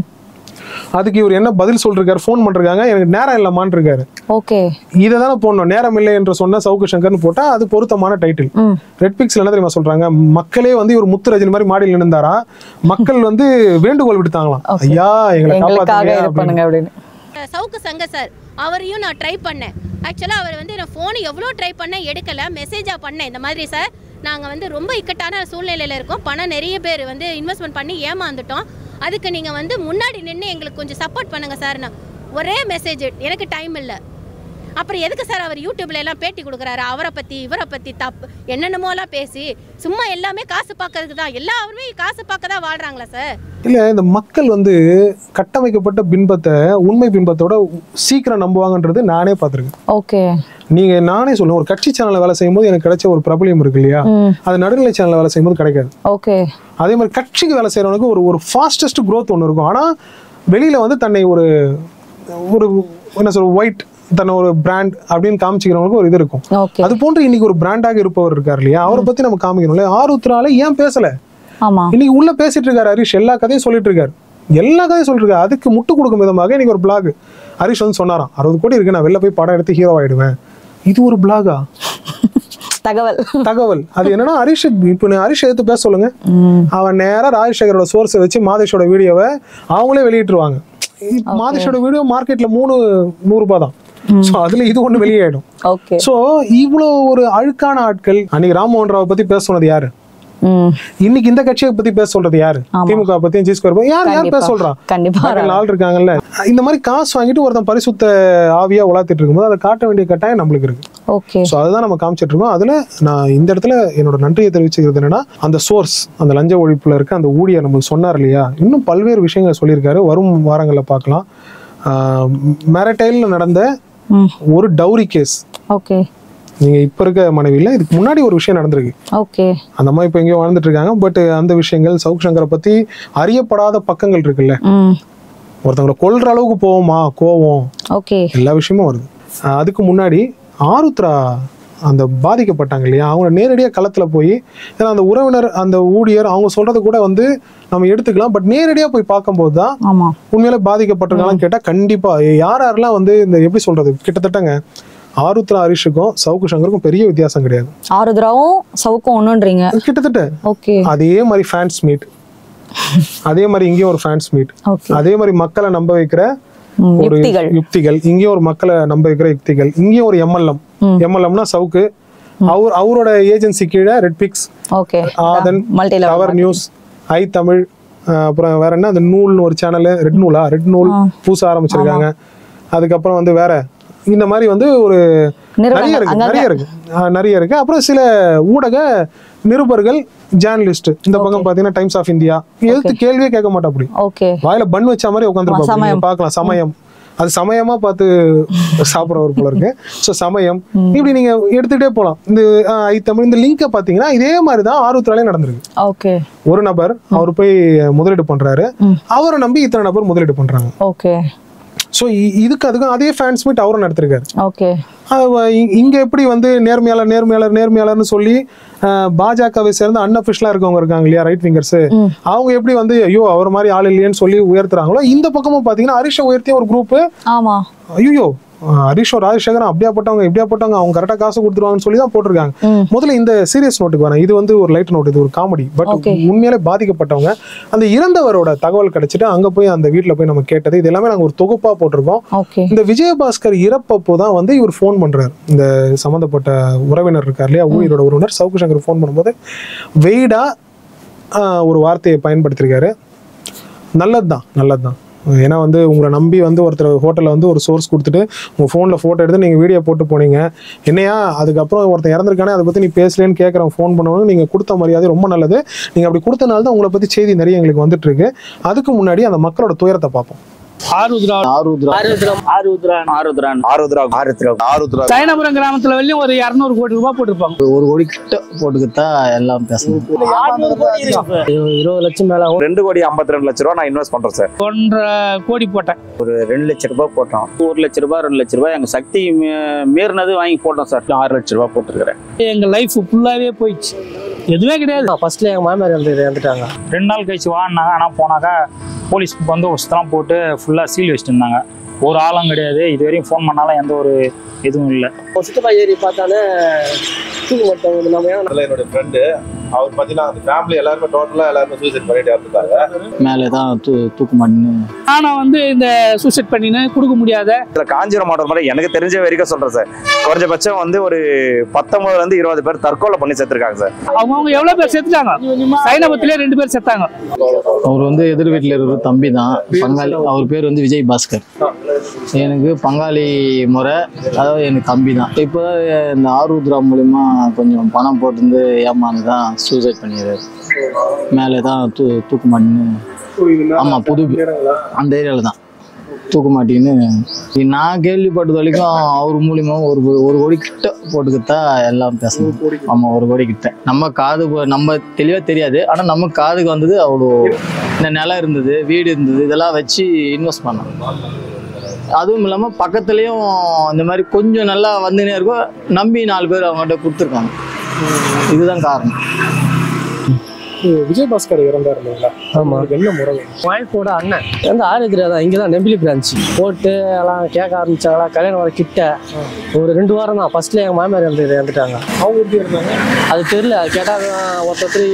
Speaker 2: அதுக்கு இவர் என்ன பதில் சொல்றாரு, போன் பண்றாங்க, எனக்கு நேரம் இல்லமான்னு இருக்காரு. இதை தானே போடணும், நேரம் இல்லை என்று சொன்ன சவுக்கு சங்கர்னு போட்டா அது பொருத்தமான டைட்டில். ரெட் பிக்ஸ்ல என்ன தெரியுமா சொல்றாங்க, மக்களே வந்து இவர் முத்து ரஜினி மாதிரி மாடியில் நின்றாரா, மக்கள் வந்து வேண்டுகோள் விடுத்தாங்களாம், ஐயா எங்களை காப்பாத்துங்க அப்படின்னு.
Speaker 5: சவுக்கு சங்கர் சார் அவரையும் நான் ட்ரை பண்ணேன். ஆக்சுவலாக அவர் வந்து நான் ஃபோனை எவ்வளோ ட்ரை பண்ணேன், எடுக்கல, மெசேஜாக பண்ணேன். இந்த மாதிரி சார் நாங்கள் வந்து ரொம்ப இக்கட்டான சூழ்நிலையில் இருக்கோம், பணம் நிறைய பேர் வந்து இன்வெஸ்ட்மெண்ட் பண்ணி ஏமாந்துட்டோம், அதுக்கு நீங்கள் வந்து முன்னாடி நின்று எங்களுக்கு கொஞ்சம் சப்போர்ட் பண்ணுங்கள் சார்னா ஒரே மெசேஜ், எனக்கு டைம் இல்லை. அப்புறம் எதுக்கு சார் அவர் யூடியூப்ல எல்லாம் பேட்டி கொடுக்குறாரு, அவரை பற்றி இவரை பற்றி தப்பு என்னென்னமோலாம் பேசி, சும்மா எல்லாமே காசு பார்க்கறதுக்கு தான், எல்லாருமே காசு பார்க்க தான் வாழ்கிறாங்களா சார்?
Speaker 2: இல்லை, இந்த மக்கள் வந்து கட்டமைக்கப்பட்ட பின்பத்தை உண்மை பின்பத்தோட சீக்கிரம் நம்புவாங்கன்றது நானே பார்த்துருக்கேன். நீங்க நானே சொல்லுவேன், ஒரு கட்சி சேனல்ல வேலை செய்யும் போது எனக்கு கிடைச்ச ஒரு பிரபலியம் இருக்கு இல்லையா, அது நடுநிலை சேனல்ல வேலை செய்யும் போது கிடைக்காது. அதே மாதிரி கட்சிக்கு வேலை செய்யறவனுக்கு ஒரு ஃபாஸ்டஸ்ட் க்ரோத் ஒன்று இருக்கும். ஆனா வெளியில வந்து தன்னை ஒரு ஒரு என்ன சொல்ற ஒயிட், தன்னை ஒரு பிராண்ட் அப்படின்னு காமிச்சிக்கிறவங்களுக்கு ஒரு இது இருக்கும். அது போன்று இன்னைக்கு ஒரு பிராண்டாக இருப்பவர் இருக்காரு இல்லையா, அவரை பத்தி நம்ம காமிக்கணும்ல. ஆருத்ரால ஏன் பேசல? இன்னைக்கு உள்ள பேசிட்டு இருக்காரு ஹரிஷ், எல்லா கதையும் சொல்லிட்டு இருக்காரு, எல்லா கதையும் சொல்லிட்டு இருக்காரு. அதுக்கு முட்டு கொடுக்கும் விதமாக இன்னைக்கு ஒரு பிளாக் ஹரிஷ் வந்து சொன்னாராம், 60 கோடி இருக்கு, நான் வெளில போய் படம் எடுத்து ஹீரோ ஆயிடுவேன். இது ஒரு பிளாகா? தகவல் அது என்னன்னா, ஹரிஷ் இப்ப ஹரிஷ் எடுத்து பேச சொல்லுங்க, அவன் நேரா ராஜசேகரோட சோர்ஸை வச்சு மாதேஷோட வீடியோவை அவங்களே வெளியிட்டுருவாங்க. மாதேஷோட வீடியோ மார்க்கெட்ல 100 ரூபாய் தான். அதுல இது ஒண்ணு வெளியாயிடும். சோ இவ்வளவு ஒரு அழுக்கான ஆட்கள். அன்னைக்கு ராம்மோகன் ராவ் பத்தி பேச சொன்னது யாரு? இன்னைக்கு இந்த கட்சியை பத்தி பேச சொல்றது யாரு? திமுக பத்தியும் ஜி ஸ்கொயர் யார் பேச சொல்றா? ஆள் இருக்காங்கல்ல. இந்த மாதிரி காசு வாங்கிட்டு ஒருத்தன் பரிசுத்த ஆவியா உலாத்திட்டு இருக்கும்போது அதை காட்ட வேண்டிய கட்டாயம் நம்மளுக்கு இருக்கு. சோ அதுதான் நம்ம காமிச்சிட்டு இருக்கோம். அதுல நான் இந்த இடத்துல என்னோட நன்றியை தெரிவிச்சுக்கிறது என்னன்னா, அந்த சோர்ஸ், அந்த லஞ்ச ஒழிப்புல இருக்க அந்த ஊழியர் நம்மளுக்கு சொன்னார் இல்லையா, இன்னும் பல்வேறு விஷயங்களை சொல்லியிருக்காரு. வரும் வாரங்களில் பார்க்கலாம். மேரடைல்ல நடந்த ஒரு டவுரி கேஸ், நீங்க இப்ப இருக்க மனைவியில இதுக்கு முன்னாடி ஒரு விஷயம் நடந்திருக்கு. அந்த மாதிரி இப்ப எங்கேயோ வாழ்ந்துட்டு இருக்காங்க. பட் அந்த விஷயங்கள் சவுக்கு சங்கரை பத்தி அறியப்படாத பக்கங்கள் இருக்குல்ல, ஒருத்தவங்களை கொல்ற அளவுக்கு போவோமா கோவம், எல்லா விஷயமும் வருது. அதுக்கு முன்னாடி ஆருத்ரா அந்த பாதிக்கப்பட்டாங்க இல்லையா, அவங்க நேரடியா களத்துல போய், ஏன்னா அந்த உறவினர் அந்த ஊழியர் அவங்க சொல்றது கூட வந்து நம்ம எடுத்துக்கலாம், பட் நேரடியா போய் பார்க்கும்போது தான் உண்மையில பாதிக்கப்பட்டிருக்காங்கன்னு கேட்டா கண்டிப்பா யாரெல்லாம் வந்து இந்த எப்படி சொல்றது, கிட்டத்தட்டங்க ஆருத்ரா ஹரிஷுக்கும் சவுக்கு சங்கருக்கும் பெரிய வித்தியாசம் கிடையாது.
Speaker 1: ஆருத்ராவும் சவுக்கும் ஒண்ணுன்றீங்க
Speaker 2: கிட்டத்தட்ட. அதே மாதிரி ஃபேன்ஸ் மீட், அதே மாதிரி இங்கேயும் ஒரு ஃபேன்ஸ் மீட், அதே மாதிரி மக்களை நம்ப வைக்கிற ஒரு யுக்திகள், இங்கேயும் ஒரு மக்களை நம்ப வைக்கிற யுக்திகள், இங்கேயும் ஒரு எம்எல்எம்னா சவுக்கு, அவரோட ஏஜென்சி கீழே Red Pix, Aadhan, tower news, I Tamil, அப்புறம் வேற என்ன அந்த நூல்னு ஒரு சேனல், ரெட் நூல் பூச ஆரம்பிச்சிருக்காங்க. அதுக்கப்புறம் வந்து வேற இந்த மாதிரி வந்து ஒரு நிறைய இருக்கு. அப்புறம் சில ஊடக நிருபர்கள், ஜேர்னலிஸ்ட், இந்த பக்கம் பாத்தீங்கன்னா டைம்ஸ் ஆஃப் இந்தியா, எதுக்கு கேள்வியே கேட்க மாட்டா, அப்படி வாயில பன் வச்ச மாதிரி உட்காந்துருப்பாங்க. பார்க்கலாம் சமயம், அது சமயமா பார்த்து சாப்பிட்றவர் போல இருக்கு. ஸோ சமயம் இப்படி நீங்க எடுத்துக்கிட்டே போகலாம். இந்த ஐ தமிழ் இந்த லிங்கை பாத்தீங்கன்னா இதே மாதிரிதான் ஆருத்ராலே நடந்திருக்கு. ஒரு நபர் அவர் போய் முதலீடு பண்றாரு, அவரை நம்பி இத்தனை நபர் முதலீடு பண்றாங்க. ஸோ இதுக்கு அதுக்கும் அதே ஃபேன்ஸ் மீட் அவரும் நடத்திருக்காரு.
Speaker 1: ஓகே.
Speaker 2: இங்க எப்படி வந்து நேர்மையாளர்னு சொல்லி பாஜகவை சேர்ந்து அன்அஃபிஷியலா இருக்கவங்க இருக்காங்க இல்லையா, ரைட் விங்கர்ஸ், அவங்க எப்படி வந்து ஐயோ அவர் மாதிரி ஆள் இல்லையேன்னு சொல்லி உயர்த்துறாங்களோ, இந்த பக்கமும் பாத்தீங்கன்னா ஹரிஷை உயர்த்திய ஒரு குரூப், ஆமா ஐயோ ஹரிஷோ ராஜசேகரன் அப்படியாப்பட்டவங்க இப்படியாப்பட்டவங்க அவங்க கரெக்டா காசு கொடுத்துருவாங்கன்னு சொல்லி தான் போட்டிருக்காங்க. முதல்ல இந்த சீரியஸ் நோட்டுக்கு வரேன். இது வந்து ஒரு லைட் நோட், இது ஒரு காமெடி. பட் உண்மையிலே பாதிக்கப்பட்டவங்க அந்த இறந்தவரோட தகவல் கிடைச்சிட்டு அங்க போய் அந்த வீட்டுல போய் நம்ம கேட்டது இது எல்லாமே நாங்க ஒரு தொகுப்பா போட்டிருக்கோம். இந்த விஜயபாஸ்கர் இறப்பப்போ தான் வந்து இவர் ஃபோன் பண்றாரு. இந்த சம்பந்தப்பட்ட உறவினர் இருக்கார் இல்லையா, ஊழியரோட உறவினர் சவுக்கு சங்கர் ஃபோன் பண்ணும்போது வெயிடா ஒரு வார்த்தையை பயன்படுத்திருக்காரு. நல்லதுதான். ஏன்னா வந்து உங்களை நம்பி வந்து ஒருத்தர் ஹோட்டலில் வந்து ஒரு சோர்ஸ் கொடுத்துட்டு உங்கள் ஃபோனில் ஃபோட்டோ எடுத்து நீங்கள் வீடியோ போட்டு போனீங்க, என்னையா அதுக்கப்புறம் ஒருத்தர் இறந்துருக்கானே அதை பற்றி நீ பேசலேன்னு கேட்குறவங்க ஃபோன் பண்ணவங்க நீங்கள் கொடுத்த மரியாதை ரொம்ப நல்லது. நீங்கள் அப்படி கொடுத்தனால தான் உங்களை பற்றி செய்தி நிறைய எங்களுக்கு வந்துட்டு இருக்கு. அதுக்கு முன்னாடி அந்த மக்களோட துயரத்தை பார்ப்போம்.
Speaker 6: சைனபுரம் கிராமத்துல வெளியும் ஒரு 200 கோடி ரூபாய் போட்டிருப்பாங்க.
Speaker 7: 1 கோடி கிட்ட போட்டுக்கிட்டா எல்லாம் பேசணும்.
Speaker 6: 20 லட்சம் மேல
Speaker 8: 2 கோடி 52 லட்சம் ரூபாய் நான் இன்வெஸ்ட் பண்றேன் சார்.
Speaker 6: 1.5 கோடி போட்டேன்.
Speaker 7: ஒரு 2 லட்சம் ரூபாய் போட்டோம்.
Speaker 8: 1 லட்சம் ரூபாய் 2 லட்சம் ரூபாய் எங்க சக்தி மீறினது வாங்கி போட்டோம் சார். 6 லட்சம் ரூபாய் போட்டுருக்கிறேன்.
Speaker 6: எங்க லைஃப் ஃபுல்லாவே போயிடுச்சு, எதுவுமே கிடையாது.
Speaker 7: ஃபர்ஸ்ட்ல எங்க மாமியார் இறந்துட்டாங்க.
Speaker 6: 2 நாள் கழிச்சு வாங்கினாங்க. ஆனா போனாக்கா போலீஸ் பந்தோபஸ்தெல்லாம் போட்டு ஃபுல்லா சீல் வச்சுட்டு இருந்தாங்க. ஒரு ஆளும் கிடையாது. இதுவரையும் ஃபோன் பண்ணாலும் எந்த ஒரு இதுவும் இல்லை.
Speaker 7: சித்தப்பா ஏறி பார்த்தாலே தூக்கு மாட்டோம்.
Speaker 9: என்னோட ஃப்ரெண்டு அவர் பார்த்தீங்கன்னா அந்த ஃபேமிலி எல்லாருமே டோட்டலாக எல்லாருமே சூசைட் பண்ணிட்டு இறந்துட்டாங்க.
Speaker 7: மேலே தான் தூக்கு மாட்டின்னு.
Speaker 6: ஆனால் வந்து இந்த சூசைட் பண்ணின்னு கொடுக்க முடியாத
Speaker 8: காஞ்சிபுரம் மாவட்டம் மாதிரி எனக்கு தெரிஞ்ச வரைக்கும் சொல்றேன் சார். குறைஞ்சபட்சம் வந்து ஒரு 19 to 20 பேர் தற்கொலை பண்ணி செத்துருக்காங்க சார்.
Speaker 6: அவங்க எவ்வளோ பேர் செத்துட்டாங்க? சைனபத்திலே 2 பேர் செத்தாங்க.
Speaker 7: அவர் வந்து எதிர் வீட்டில் இருக்கிற தம்பி தான் பங்காளி. அவர் பேர் வந்து விஜய் பாஸ்கர். எனக்கு பங்காளி முறை, அதாவது எனக்கு தம்பி தான். இப்போ இந்த ஆருத்ரா மூலிமா கொஞ்சம் பணம் போட்டு ஏமாந்து தான் சூசைட் பண்ணிடுறாரு. மேலே தான் தூக்கு மாட்டின்னு. ஆமாம், புது அந்த ஏரியாவில் தான் தூக்கு மாட்டின்னு நான் கேள்விப்பட்டது வரைக்கும் அவர் மூலியமா 1 கோடி கிட்ட போட்டுக்கிட்டா எல்லாம் பேசணும். ஆமாம், 1 கோடி கிட்ட. நம்ம காது நம்ம தெளிவாக தெரியாது, ஆனால் நம்ம காதுக்கு வந்தது அவ்வளோ. இந்த நிலம் இருந்தது, வீடு இருந்தது, இதெல்லாம் வச்சு இன்வெஸ்ட் பண்ணோம். அதுவும் இல்லாமல் பக்கத்துலேயும் இந்த மாதிரி கொஞ்சம் நல்லா வந்துனே இருக்கும். நம்பி 4 பேர் அவங்ககிட்ட கொடுத்துருக்காங்க. இதுதான் காரணம்.
Speaker 2: விஜயபாஸ்கர் இறந்தார் இல்லைங்களா? ஆமா. என்ன முறை?
Speaker 7: ஒய்ஃபோட அண்ணன் வந்து ஆரோக்கியா தான் இங்கே தான் நெம்பிலி பிரான்ச் போட்டு எல்லாம் கேட்க ஆரம்பிச்சாங்களா. கல்யாணம் வர கிட்ட ஒரு 2 வாரம் தான். ஃபர்ஸ்ட்ல எங்கள் மாமியார் இறந்துட்டாங்க.
Speaker 2: அவங்க எப்படி இருந்தாங்க
Speaker 7: அது தெரியல. கேட்டால் ஒருத்தர்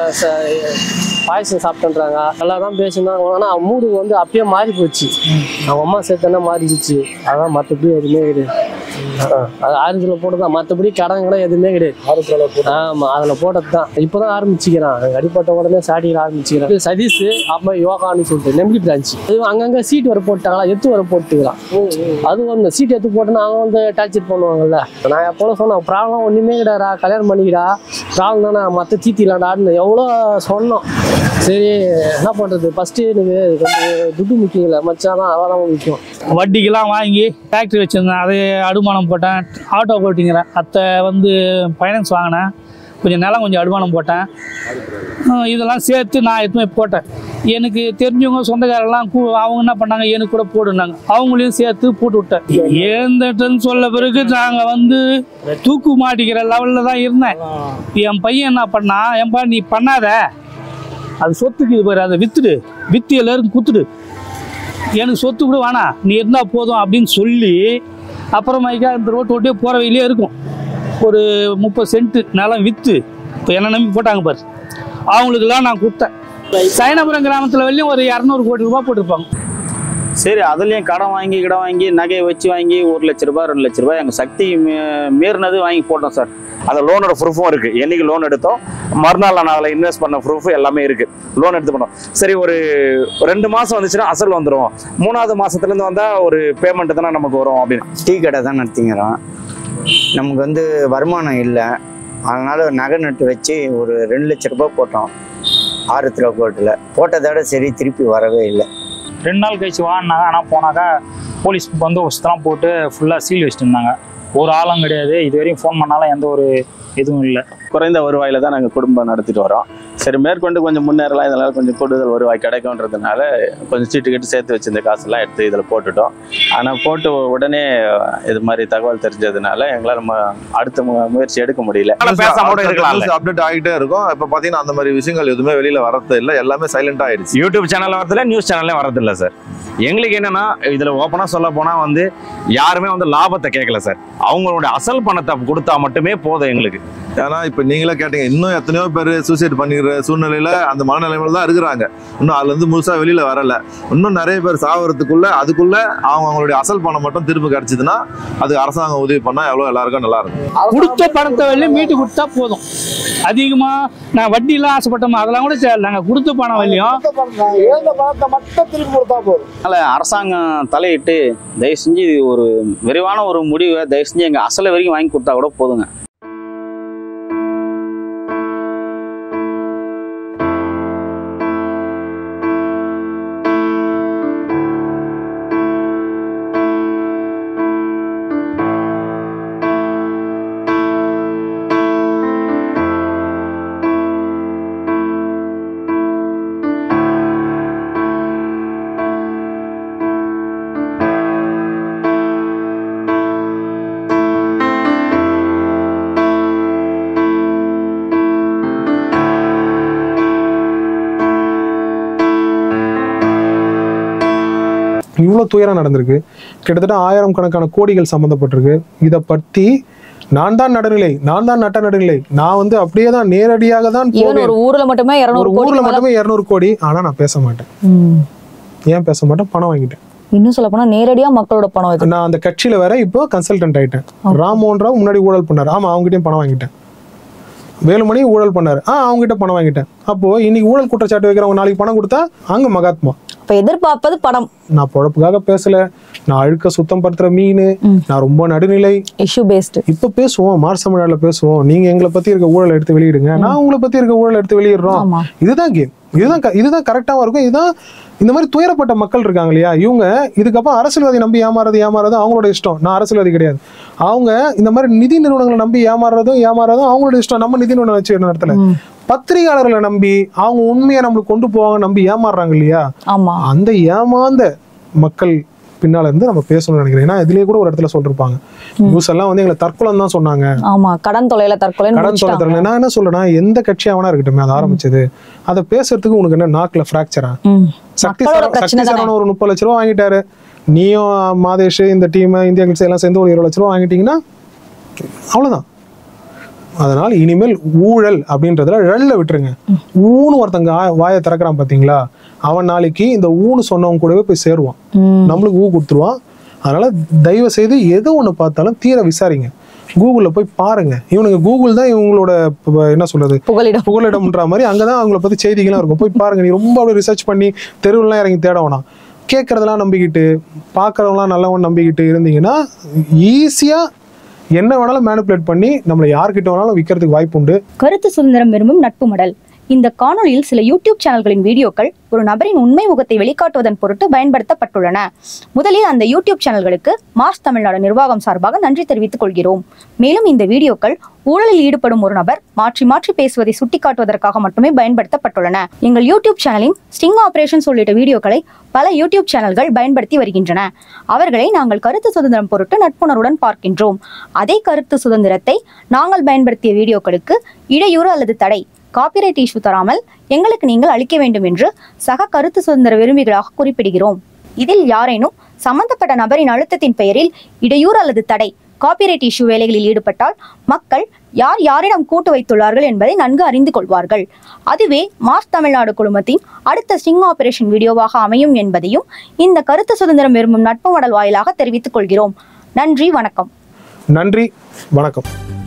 Speaker 7: பாயசம் சாப்பிட்டுன்றாங்க. நல்லா தான் பேசினாங்க. ஆனால் மூடு வந்து அப்பயே மாறி போச்சு. அவங்க அம்மா சேர்த்தனா மாறிடுச்சு. அதான் மற்றபடி எதுவுமே கிடையாது. அது ஆரோக்கியத்தில் போட்டது தான். மற்றபடி கடன் எதுவுமே கிடையாது. ஆமாம், அதில் போட்டது தான். இப்போ தான் ஆரம்பிச்சுக்கிறான். அடிப்பட்ட உடனே ஸ்டார்டிங் ஆரம்பிச்சுக்கிறான். சதீஷ் அம்மா யோகான்னு சொல்லிட்டு நெம்பிலி பிரான்ச். அது அங்கங்கே சீட் வர போட்டாங்களா, எத்து வர போட்டுக்கிறான். அது ஒன்று சீட் எடுத்து போட்டோன்னா அவங்க வந்து டார்ச்சர் பண்ணுவாங்கல்ல. நான் எப்போல சொன்னேன் ப்ராப்ளம் ஒன்றுமே கிடையாடா, கல்யாணம் பண்ணிக்கிறா, ப்ராப்ளம் தானே, மற்ற தீத்திலாடான்னு எவ்வளோ சொன்னோம். சரி என்ன பண்ணுறது, ஃபஸ்ட்டு எனக்கு கொஞ்சம் துட்டு முக்கியம் இல்லை, மச்சான் தான் அதெல்லாம் முக்கியம்.
Speaker 6: வட்டிக்கெல்லாம் வாங்கி ஃபேக்ட்ரி வச்சுருந்தேன். அதை அனுமானம் போட்டேன். ஆட்டோ போட்டிங்கிறேன். அத்தை வந்து ஃபைனான்ஸ் வாங்கினேன். கொஞ்சம் நிலம் கொஞ்சம் அனுமானம் போட்டேன். இதெல்லாம் சேர்த்து நான் எதுவுமே போட்டேன். எனக்கு தெரிஞ்சவங்க சொந்தக்காரெல்லாம் அவங்க என்ன பண்ணாங்க, எனக்கு கூட போடுனாங்க. அவங்களையும் சேர்த்து போட்டு விட்டேன். ஏந்துட்டேன்னு சொல்ல பிறகு நாங்கள் வந்து தூக்கு மாட்டிக்கிற லெவலில் தான் இருந்தேன். என் பையன் என்ன பண்ணா, ஏன்பா நீ பண்ணாத, அது சொத்துக்கு இது பாரு, அதை விற்று எல்லாருக்கும் குத்துடு, எனக்கு சொத்து கூட வேணாம், நீ இருந்தால் போதும் அப்படின்னு சொல்லி அப்புறமாய்க்கா இந்த ரோட்டு ஓட்டியே போகிற வழியிலே இருக்கும் ஒரு 30 சென்ட் நிலம் விற்று இப்போ என்ன நம்பி போட்டாங்க பாரு. அவங்களுக்கெல்லாம் நான் கொடுத்தேன். சைனபுரம் கிராமத்தில் வெளியும் ஒரு 200 கோடி ரூபாய் போட்டிருப்பாங்க.
Speaker 8: சரி, அதுலேயும் கடன் வாங்கி நகையை வச்சு வாங்கி 1 லட்சம் ரூபாய் 2 லட்சம் ரூபாய் எங்கள் சக்தி மீறினது வாங்கி போட்டோம் சார். அந்த லோனோட ப்ரூஃபும் இருக்குது. என்னைக்கு லோன் எடுத்தோம் மறுநாள் நான் அதில் இன்வெஸ்ட் பண்ண ப்ரூஃப் எல்லாமே இருக்குது. லோன் எடுத்து பண்ணோம். சரி, ஒரு 2 மாதம் வந்துச்சுன்னா அசல் வந்துடும். 3வது மாதத்துலேருந்து வந்தால் ஒரு பேமெண்ட்டு தானே நமக்கு வரும் அப்படின்னு.
Speaker 10: டீ கடை தான் நடத்திங்கிறோம். நமக்கு வந்து வருமானம் இல்லை. அதனால் நகை நட்டு வச்சு ஒரு 2 லட்சம் ரூபாய் போட்டோம். ஆருத்ரா கோர்ட்டில் போட்டதோட சரி திருப்பி வரவே இல்லை.
Speaker 6: 2 நாள் கழிச்சு வாங்கினாங்க. ஆனால் போனாக்கா போலீஸ் பந்தோபஸ்தெல்லாம் போட்டு ஃபுல்லாக சீல் வச்சுட்டு இருந்தாங்க. ஒரு ஆளும் கிடையாது. இதுவரையும் ஃபோன் பண்ணாலும் எந்த ஒரு இதுவும் இல்லை.
Speaker 9: குறைந்த வருவாயில தான் நாங்கள் குடும்பம் நடத்திட்டு வரோம்.
Speaker 8: சரி மேற்கொண்டு கொஞ்சம் முன்னேறலாம், இதனால் கொஞ்சம் கூடுதல் வருவாய் கிடைக்கும்ன்றதுனால கொஞ்சம் சீட்டு சேர்த்து வச்சிருந்த காசெல்லாம் எடுத்து இதில் போட்டுட்டோம். ஆனால் போட்டு உடனே இது மாதிரி தகவல் தெரிஞ்சதுனால எங்களால் நம்ம அடுத்த முயற்சி எடுக்க முடியல.
Speaker 9: அப்டேட் ஆகிட்டே இருக்கும். இப்போ பார்த்தீங்கன்னா அந்த மாதிரி விஷயங்கள் எதுவுமே வெளியில் வரது இல்லை, எல்லாமே சைலண்ட் ஆகிடுச்சு.
Speaker 8: யூடியூப் சேனலில் வரதில்லை, நியூஸ் சேனல்லே வரதில்லை சார். எங்களுக்கு என்னன்னா இதில் ஓப்பனாக சொல்ல போனால் வந்து யாருமே வந்து லாபத்தை கேட்கல சார். அவங்களோட அசல் பணத்தை கொடுத்தா மட்டுமே போதும் எங்களுக்கு.
Speaker 9: ஏன்னா இப்போ நீங்களே கேட்டீங்க, இன்னும் எத்தனையோ பேர் சூசைட் பண்ணிக்கிற சூழ்நிலையில அந்த மனநிலைமையில தான் இருக்கிறாங்க. இன்னும் அதுல இருந்து முழுசா வெளியில வரல. இன்னும் நிறைய பேர் சாவறதுக்குள்ள அதுக்குள்ள அவங்களுடைய அசல் பணம் மட்டும் திரும்ப கிடைச்சதுன்னா அது அரசாங்கம் உதவி பண்ணா எவ்வளவு எல்லாருக்கும் நல்லா இருக்கும்.
Speaker 6: கொடுத்த பணத்தை வெளியே மீட்டு கொடுத்தா போதும். அதிகமா நான் வட்டிலாம் ஆசைப்பட்டோமா அதெல்லாம் கூட சரி, நாங்கள் கொடுத்த பணம் வெளியும்
Speaker 11: பணத்தை மட்டும் திருப்பி கொடுத்தா போதும்.
Speaker 8: அதனால அரசாங்கம் தலையிட்டு தயவு செஞ்சு ஒரு விரைவான ஒரு முடிவை தயவு செஞ்சு எங்க அசலை வரைக்கும் வாங்கி கொடுத்தா கூட போதுங்க.
Speaker 2: இவ்வளோ துயரம் நடந்திருக்கு, கிட்டத்தட்ட 1000 கணக்கான கோடிகள் சம்மந்தப்பட்டிருக்கு. இதை பற்றி நான் தான் நடுநிலை, நான் தான் நட்ட நடுநிலை, நான் வந்து அப்படியே தான் நேரடியாக தான்
Speaker 1: ஒரு ஊர்ல மட்டுமே
Speaker 2: 200 கோடி. ஆனா நான் பேச மாட்டேன். ஏன் பேச மாட்டேன்? பணம் வாங்கிட்டேன்.
Speaker 1: இன்னும் சொல்ல போனா நேரடியா மக்களோட பணம்.
Speaker 2: நான் அந்த கட்சியில வேற இப்போ கன்சல்டன்ட் ஆயிட்டேன். ராம்மோகன் ராவ் முன்னாடி ஊழல் பண்ணாரு, ஆமா அவங்ககிட்டயும் பணம் வாங்கிட்டேன். வேலுமணி ஊழல் பண்ணாரு, அவங்ககிட்ட பணம் வாங்கிட்டேன். அப்போ இன்னைக்கு ஊழல் குற்றச்சாட்டு வைக்கிறவங்க நாளைக்கு பணம் கொடுத்தா அங்க மகாத்மா.
Speaker 1: இப்ப எதிர்பார்ப்பது பணம்.
Speaker 2: நான் பொழப்புக்காக பேசல, நான் அழுக்க சுத்தம் படுத்துற மீன், நான் ரொம்ப நடுநிலை,
Speaker 1: இஷ்யூ பேஸ்ட். இப்ப
Speaker 2: பேசுவோம், மார்ச் தமிழ்நாடுல பேசுவோம். நீங்க எங்களை பத்தி இருக்க ஊழல் எடுத்து வெளியிடுங்க, நான் உங்களை பத்தி இருக்க ஊழல் எடுத்து வெளியிடுறோம். இதுதான் கேம், இதுதான் கரெக்டாக இருக்கும். இதுதான் இந்த மாதிரி துயரப்பட்ட மக்கள் இருக்காங்க இல்லையா, இவங்க இதுக்கப்புறம் அரசியல்வாதி நம்பி ஏமாறது அவங்களோட இஷ்டம். நான் அரசியல்வாதி கிடையாது. அவங்க இந்த மாதிரி நிதி நிறுவனங்களை நம்பி ஏமாறுறதும் அவங்களோட இஷ்டம். நம்ம நிதி நிறுவனம் வச்சு இடத்துல பத்திரிகையாளர்களை நம்பி அவங்க உண்மையை நம்மளுக்கு கொண்டு போவாங்க நம்பி ஏமாறுறாங்க இல்லையா, அந்த ஏமாந்த மக்கள் பின்னால இருந்து நம்ம பேசணும்னு நினைக்கிறேன். ஏன்னா இதுலயே கூட ஒரு இடத்துல சொல்லிருப்பாங்க, நியூஸ் எல்லாம் வந்து எங்களை தற்கொலை தான் சொன்னாங்க.
Speaker 1: கடன் தொலைல தற்கொலை.
Speaker 2: நான் என்ன சொல்றேன்னா, எந்த கட்சியாவனா இருக்கட்டும் அது ஆரம்பிச்சது, அதை பேசுறதுக்கு உனக்கு என்ன நாக்குல பிராக்சரா? சக்தி சரவணன் ஒரு 30 லட்ச ரூபா வாங்கிட்டாரு, நீயும் மாதேஷ் இந்த டீம் இந்தியா கிட்ஸ் எல்லாம் சேர்ந்து ஒரு 20 லட்ச ரூபா வாங்கிட்டீங்கன்னா அவ்வளவுதான். அதனால இனிமேல் ஊழல் அப்படின்றதுல ரல்ல விட்டுருங்க. ஊனு ஒருத்தங்க வாயை திறக்கிறான் பாத்தீங்களா, அவன் நாளைக்கு இந்த ஊனு சொன்னவங்க கூடவே போய் சேருவான், நம்மளுக்கு ஊ கொடுத்துருவான். அதனால தயவு செய்து எது ஒண்ணு பார்த்தாலும் தீர விசாரிங்க, கூகுள்ல போய் பாருங்க. இவனுக்கு கூகுள் தான் இவங்களோட என்ன சொல்றது புகலிடம்ன்ற மாதிரி, அங்கதான் அவங்கள பத்தி செய்திகளும் இருக்கும். போய் பாருங்க. நீ ரொம்ப அப்படியே ரிசர்ச் பண்ணி தெருவுலாம் இறங்கி தேட வேணாம். கேட்கறதெல்லாம் நம்பிக்கிட்டு பார்க்கறவங்களாம் நல்லவன் நம்பிக்கிட்டு இருந்தீங்கன்னா ஈஸியா என்ன வேணாலும் மேனிபுலேட் பண்ணி நம்மளை யார்கிட்ட வேணாலும் விற்கிறதுக்கு வாய்ப்பு உண்டு.
Speaker 12: கருத்து சுதந்திரம் விரும்பும் நட்பு மடல். இந்த காணொலியில் சில யூடியூப் சேனல்களின் வீடியோக்கள் ஒரு நபரின் உண்மை முகத்தை வெளிக்காட்டுவதன் பொருட்டு பயன்படுத்தப்பட்டுள்ளன. முதலில் அந்த யூடியூப் சேனல்களுக்கு மார்ச் தமிழ்நாடு நிர்வாகம் சார்பாக நன்றி தெரிவித்துக் கொள்கிறோம். மேலும் இந்த வீடியோக்கள் ஊழலில் ஈடுபடும் ஒரு நபர் மாற்றி மாற்றி பேசுவதை சுட்டிக்காட்டுவதற்காக மட்டுமே பயன்படுத்தப்பட்டுள்ளன. எங்கள் யூடியூப் சேனலின் ஸ்டிங் ஆபரேஷன்ஸ் உள்ளிட்ட வீடியோக்களை பல யூடியூப் சேனல்கள் பயன்படுத்தி வருகின்றன. அவர்களை நாங்கள் கருத்து சுதந்திரம் பொருட்டு நட்புணர்வுடன் பார்க்கின்றோம். அதே கருத்து சுதந்திரத்தை நாங்கள் பயன்படுத்திய வீடியோக்களுக்கு இடையூறு அல்லது தடை, காப்பிரைட் இஷ்யூ தராமல் எங்களுக்கு நீங்கள் அளிக்க வேண்டும் என்று சக கருத்து சுதந்திர விரும்பிகளாக குறிப்பிடுகிறோம். இதில் யாரேனும் சம்பந்தப்பட்ட நபரின் அழுத்தத்தின் பெயரில் இடையூறு அல்லது தடை, காப்பிரைட் இஷ்யூ வேலைகளில் ஈடுபட்டால் மக்கள் யார் யாரிடம் கூட்டு வைத்துள்ளார்கள் என்பதை நன்கு அறிந்து கொள்வார்கள். அதுவே மார்ச் தமிழ்நாடு குழுமத்தின் அடுத்த ஸ்டிங் ஆபரேஷன் வீடியோவாக அமையும் என்பதையும் இந்த கருத்து சுதந்திரம் விரும்பும் நட்பு மடல் வாயிலாக தெரிவித்துக் கொள்கிறோம். நன்றி, வணக்கம்.
Speaker 2: நன்றி, வணக்கம்.